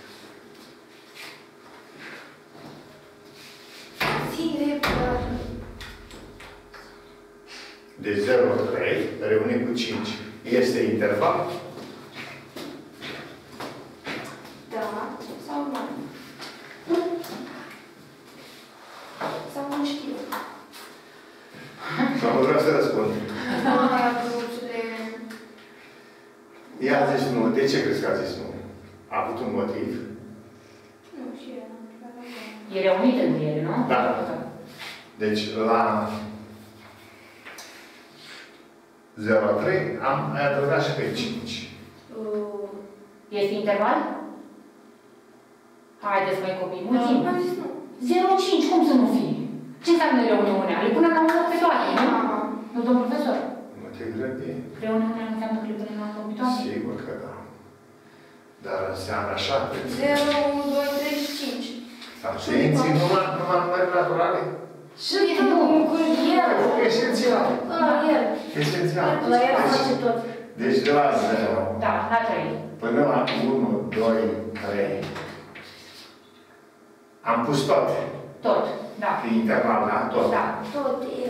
Ține patru. Deci zero trei reunit cu cinci. Este interval? Da. Sau nu? Sau nu știu. Sau nu vreau să răspund. Nu mai am grupurile. Ea a zis nu. De ce crezi că a zis nu? A avut un motiv? Nu știu. E reunit în ele, nu? Da. Deci, la zero trei am mai adăugat și pe cinci. Este interval? Haideți, mai copii, mulțim. Am zis nu. zero cinci, cum să nu fie? Ce înseamnă reuniunea? Le punem la un loc pe toate, nu? Nu, domn profesor? Nu te grăbi. Reuniunea înseamnă că le punem la un loc pe toate? Sigur că da. Dar înseamnă așa. zero, unu, doi, trei și cinci. Atenție, numai numai numere naturale? Și nu, cu el. Esențial. La el. Esențial. La el face tot. Deci de la zero Da, la trei. până la unu, doi, trei am pus tot. Tot, da. Pe interval, da? Tot. Da. Tot e.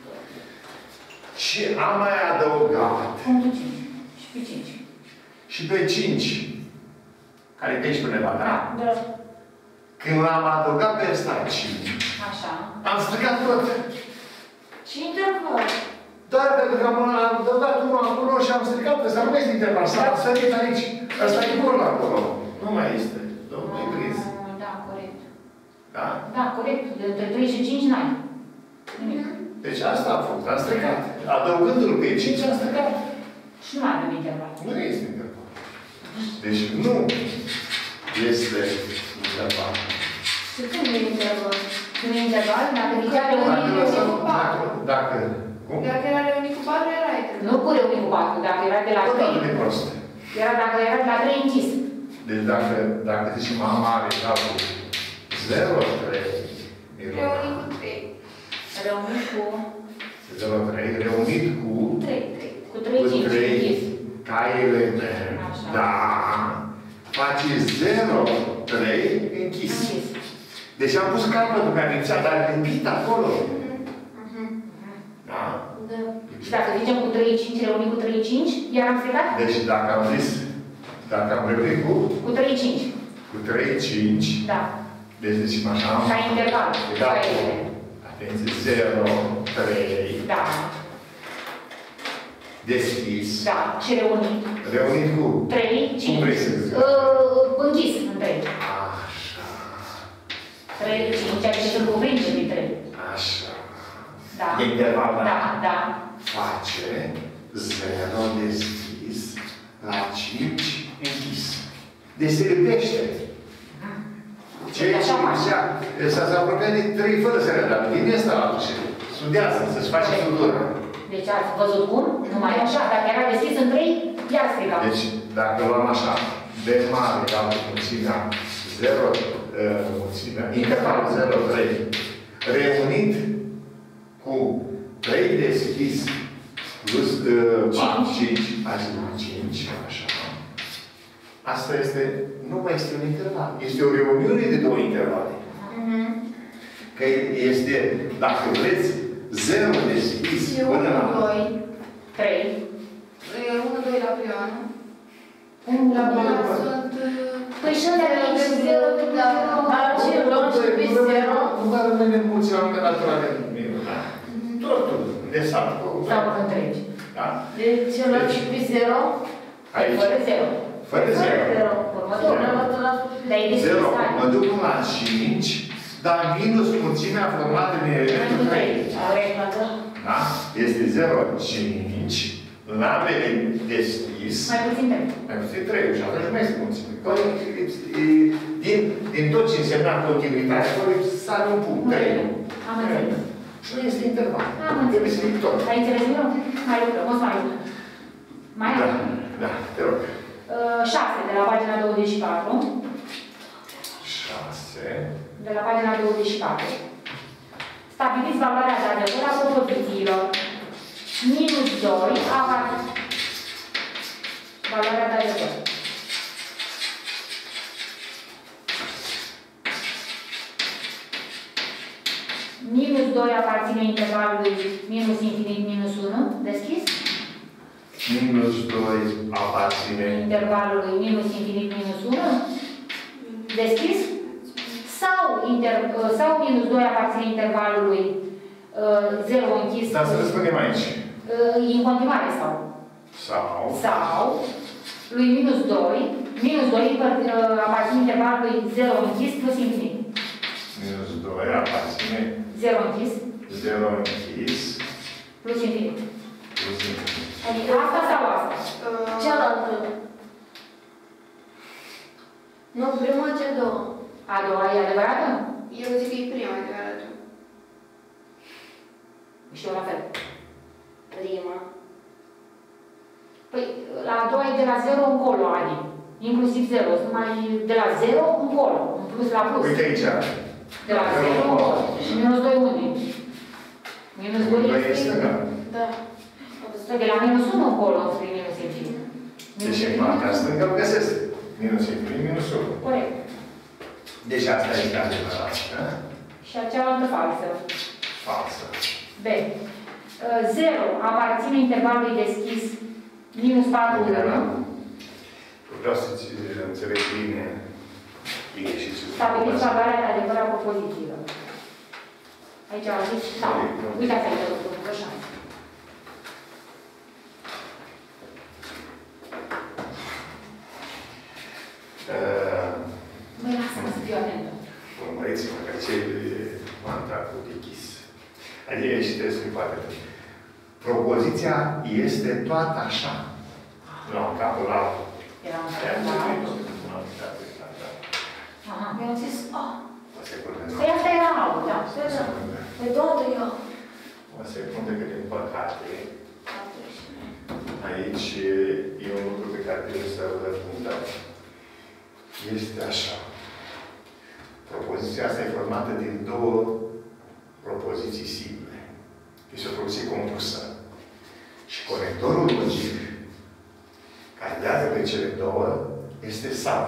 Și am mai adăugat Punctul cinci. Și pe cinci. și pe cinci, care e pe aici undeva, da? Da. Când l-am adăugat pe ăsta cinci, Așa. am stricat tot. Și interval. Dar pentru că am adăugat unul acolo și am stricat, ăsta nu mai este interval. S-a sărit aici. Ăsta e gol acolo. Nu mai este. Domnul e prins. Da, corect. Da? Da, corect. De între trei și cinci n-ai. Nimic. Deci asta a făcut. Am stricat. Adăugându-l pe cinci, am stricat. Și nu mai avem interval. Nu este interval. Deci nu este interval. Și când e interval? Când e interval, dacă zicea Dacă reunit lăsăm, cu patru. dacă, dacă, cum? Dacă era reunit cu patru, era interval. Nu cu reunit cu patru, dacă era de la Tot trei. atât de prost. Era dacă era de la trei închis. Deci dacă, dacă zicem A mare egal cu zero, trei, Reunit cu trei. Reunit cu zero, trei, reunit cu trei, trei. cu trei cu cinci trei închis. ca element. Așa. Da. Face zero, trei, închis. Închis. Deci am pus capătul care lipsea, dar lipit acolo. Da? Da. Și dacă zicem cu trei cinci, reunit cu trei cinci, iar am stricat? Deci dacă am zis, dacă am reunit cu, Cu trei cinci. cu trei, cinci, Da. deci zicem așa, Ca interval. egal Ca cu, element. atenție, zero, trei, Da. deschis, Da. Și reunit. reunit cu trei cinci. vrei să zic? Uh, închis în trei. Așa, trei cinci, adică se cuprinde din trei. așa. Da. E interval, Da, da. face zero deschis la cinci închis. Deci se lipește. Ce Așa faci. s-a apropiat de trei fără să le dea. Din asta la și studiază, să-și face structura. Deci ați văzut cum? Numai așa. Dacă era deschis în trei, iar strica. Deci, dacă luăm așa, B mare egal cu mulțimea zero, uh, mulțimea, intervalul zero, trei, reunit cu trei deschis plus uh, cinci, așa, cinci, așa. Asta este, nu mai este un interval. Este o reuniune de două intervale. Mhm. Că este, dacă vreți, zero deschis E până la... unu, doi. trei. E unu, doi la prioană. unu La la prioană prioană. sunt... Păi și ăla de aici, zero, Da. Dar ce luăm și pe zero? Nu mai rămâne mulțime naturale în mine, da? Totul, de sat cu... Sau întregi. Da? Deci luăm și pe zero? Aici. Fără zero. Fără zero. mă duc până la cinci, dar minus mulțimea formată din elementul trei. Da? Este zero virgulă cinci. În ambele deschis. Mai puțin trei. Mai puțin trei. Și atunci mai este mulțime. Din, din tot ce însemna continuitate, sare un punct. trei. Am înțeles. Și nu este interval. Am înțeles. Trebuie să fie tot. Ai înțeles, nu? Mai lucrăm, o să mai lucrăm. Mai? Da, da, te rog. șase, de la pagina douăzeci și patru. șase. De la pagina douăzeci și patru. Stabiliți valoarea de adevăr a propozițiilor. Minus doi aparține. Valoarea de adevăr. Minus doi aparține intervalului minus infinit minus unu. Deschis? Minus doi aparține Intervalului minus infinit minus unu. Deschis? Sau, inter, sau minus doi aparține intervalului uh, zero închis. Dar să răspundem aici. Uh, în continuare sau? Sau. Sau lui minus doi, minus doi uh, aparține intervalului zero închis plus infinit. Minus doi aparține zero închis. zero închis. Plus infinit. Plus infinit. Adică asta sau asta? Cealaltă. Nu, prima, cea două. A doua e adevărată? Eu zic că e prima adevărată. Și eu la fel. Prima. Păi, la a doua e de la zero încolo, Adi. Inclusiv zero. Numai de la zero încolo. În plus la plus. Uite aici. De la zero încolo. Și minus doi unde? Minus doi doi este... stânga. Da. De la minus unu încolo spre minus infinit. Deci în partea stângă îl găsesc. Minus infinit, minus unu. Corect. Deci asta este adevărat. Da? Și cealaltă falsă. Falsă. B. zero aparține intervalului deschis minus patru unu. Vreau să-ți înțeleg bine exercițiul. Stabiliți valoarea de adevăr a propozițiilor. Aici am zis, da. Uite asta e lucru, așa. Măi, lasă-mă să fiu atentă. Urmăriți-mă, că ce m-am dat cu dichis. Adică și trebuie să-i poate. Propoziția este toată așa. La un capul la altul. Era un capul la altul. Aha. Mi-am zis, ah, O secundă. Păi asta era alb, da. pe toată eu. O secundă că din păcate aici e un lucru pe care trebuie să-l răspundăm. Este așa. Propoziția asta e formată din două propoziții simple. Este o propoziție compusă. Și conectorul logic care leagă pe cele două este sau.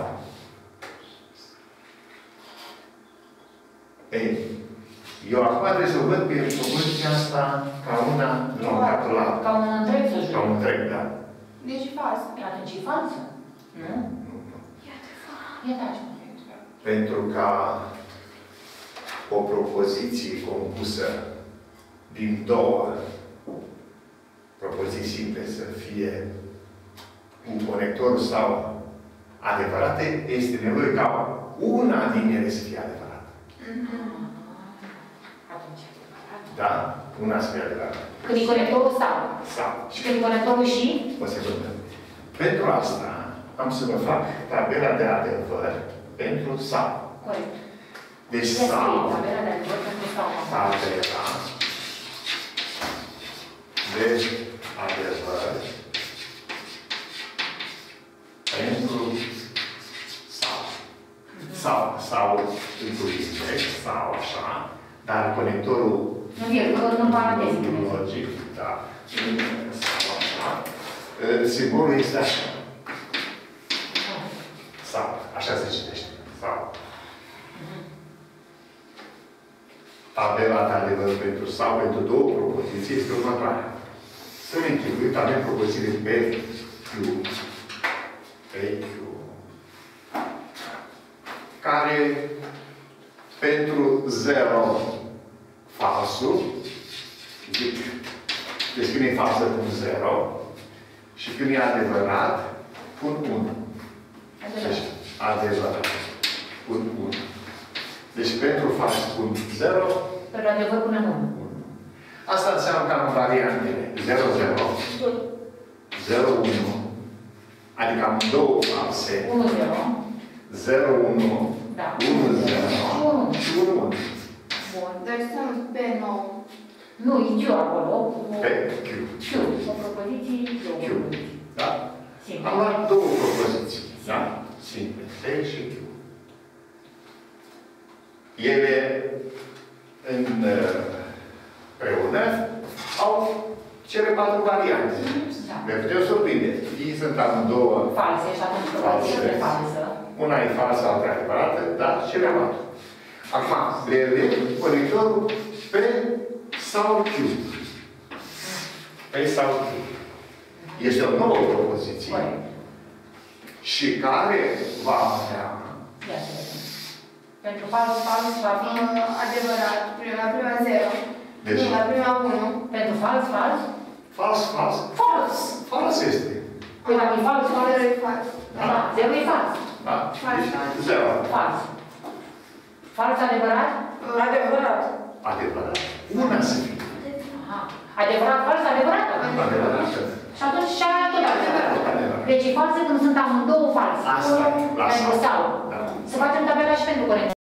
Ei, eu acum trebuie să văd pe propoziția asta ca una la un capul alt. Ca un întreg să Ca un întreg, da. Deci e falsă. Atunci e falsă. Nu? Nu, nu. Ia taci. Pentru ca o propoziție compusă din două propoziții simple să fie cu conectorul sau adevărate, este nevoie ca una din ele să fie adevărată. Atunci. Da? Una să fie adevărată. Când e conectorul sau? Sau. Și când e conectorul și? O secundă. Pentru asta am să vă fac tabela de adevăr pentru sau. Corect. Deci Ia sau. scrie tabela de adevăr pentru sau. Tabela de adevăr pentru sau. Sau. Sau într-un index, sau așa, dar conectorul Nu e, nu paranteze. logic, da. Sau așa. Simbolul este așa. Sau. Așa se citește. Sau. Tabela de adevăr pentru sau, pentru două propoziții, este următoarea. Să ne închipuim, avem propoziții de P Q. P Q. Care pentru zero falsul, zic, deci când e falsă pun zero și când e adevărat, pun unu. Deci, adevărat. Pun unu. Deci pentru fals pun zero. Pentru adevăr punem unu. Asta înseamnă că am variantele zero zero, zero unu, adică am două false. unu zero. zero unu, Da. unu zero și unu unu. Bun, deci sunt P nouă. Nu, e Q acolo. Pe Q. Q. O propoziție, două Q. propoziții. Da? Simple. Am luat două propoziții. Da? Simple. P și Q. Ele împreună au cele patru variante. Da. Ne putem surprinde. Ei sunt amândouă False și atunci propoziție este falsă. una e falsă, alta e adevărată, dar cele patru. Acum, le vedem conectorul P sau Q. P sau Q. Este o nouă propoziție. Corect. Și care va avea Ia să vedem. Pentru fals, fals va fi... Uh, adevărat, prima, la prima zero. Deci- Nu, la prima unu. Pentru fals, fals? fals, fals. Fals! Fals este. Păi dacă e fals, fals. Zero e fals. Da, zero e fals. Da? Fals, Deci, fals. zero. Fals. Fals adevărat? Adevărat. Adevărat. Una să fie. Aha. Adevărat, fals, adevărat? Adevărat. Și atunci și aia tot adevărat. Adevărat. Deci e falsă când sunt amândouă false. Asta e. La Pentru sau. sau. Da. Să facem tabela și pentru corect.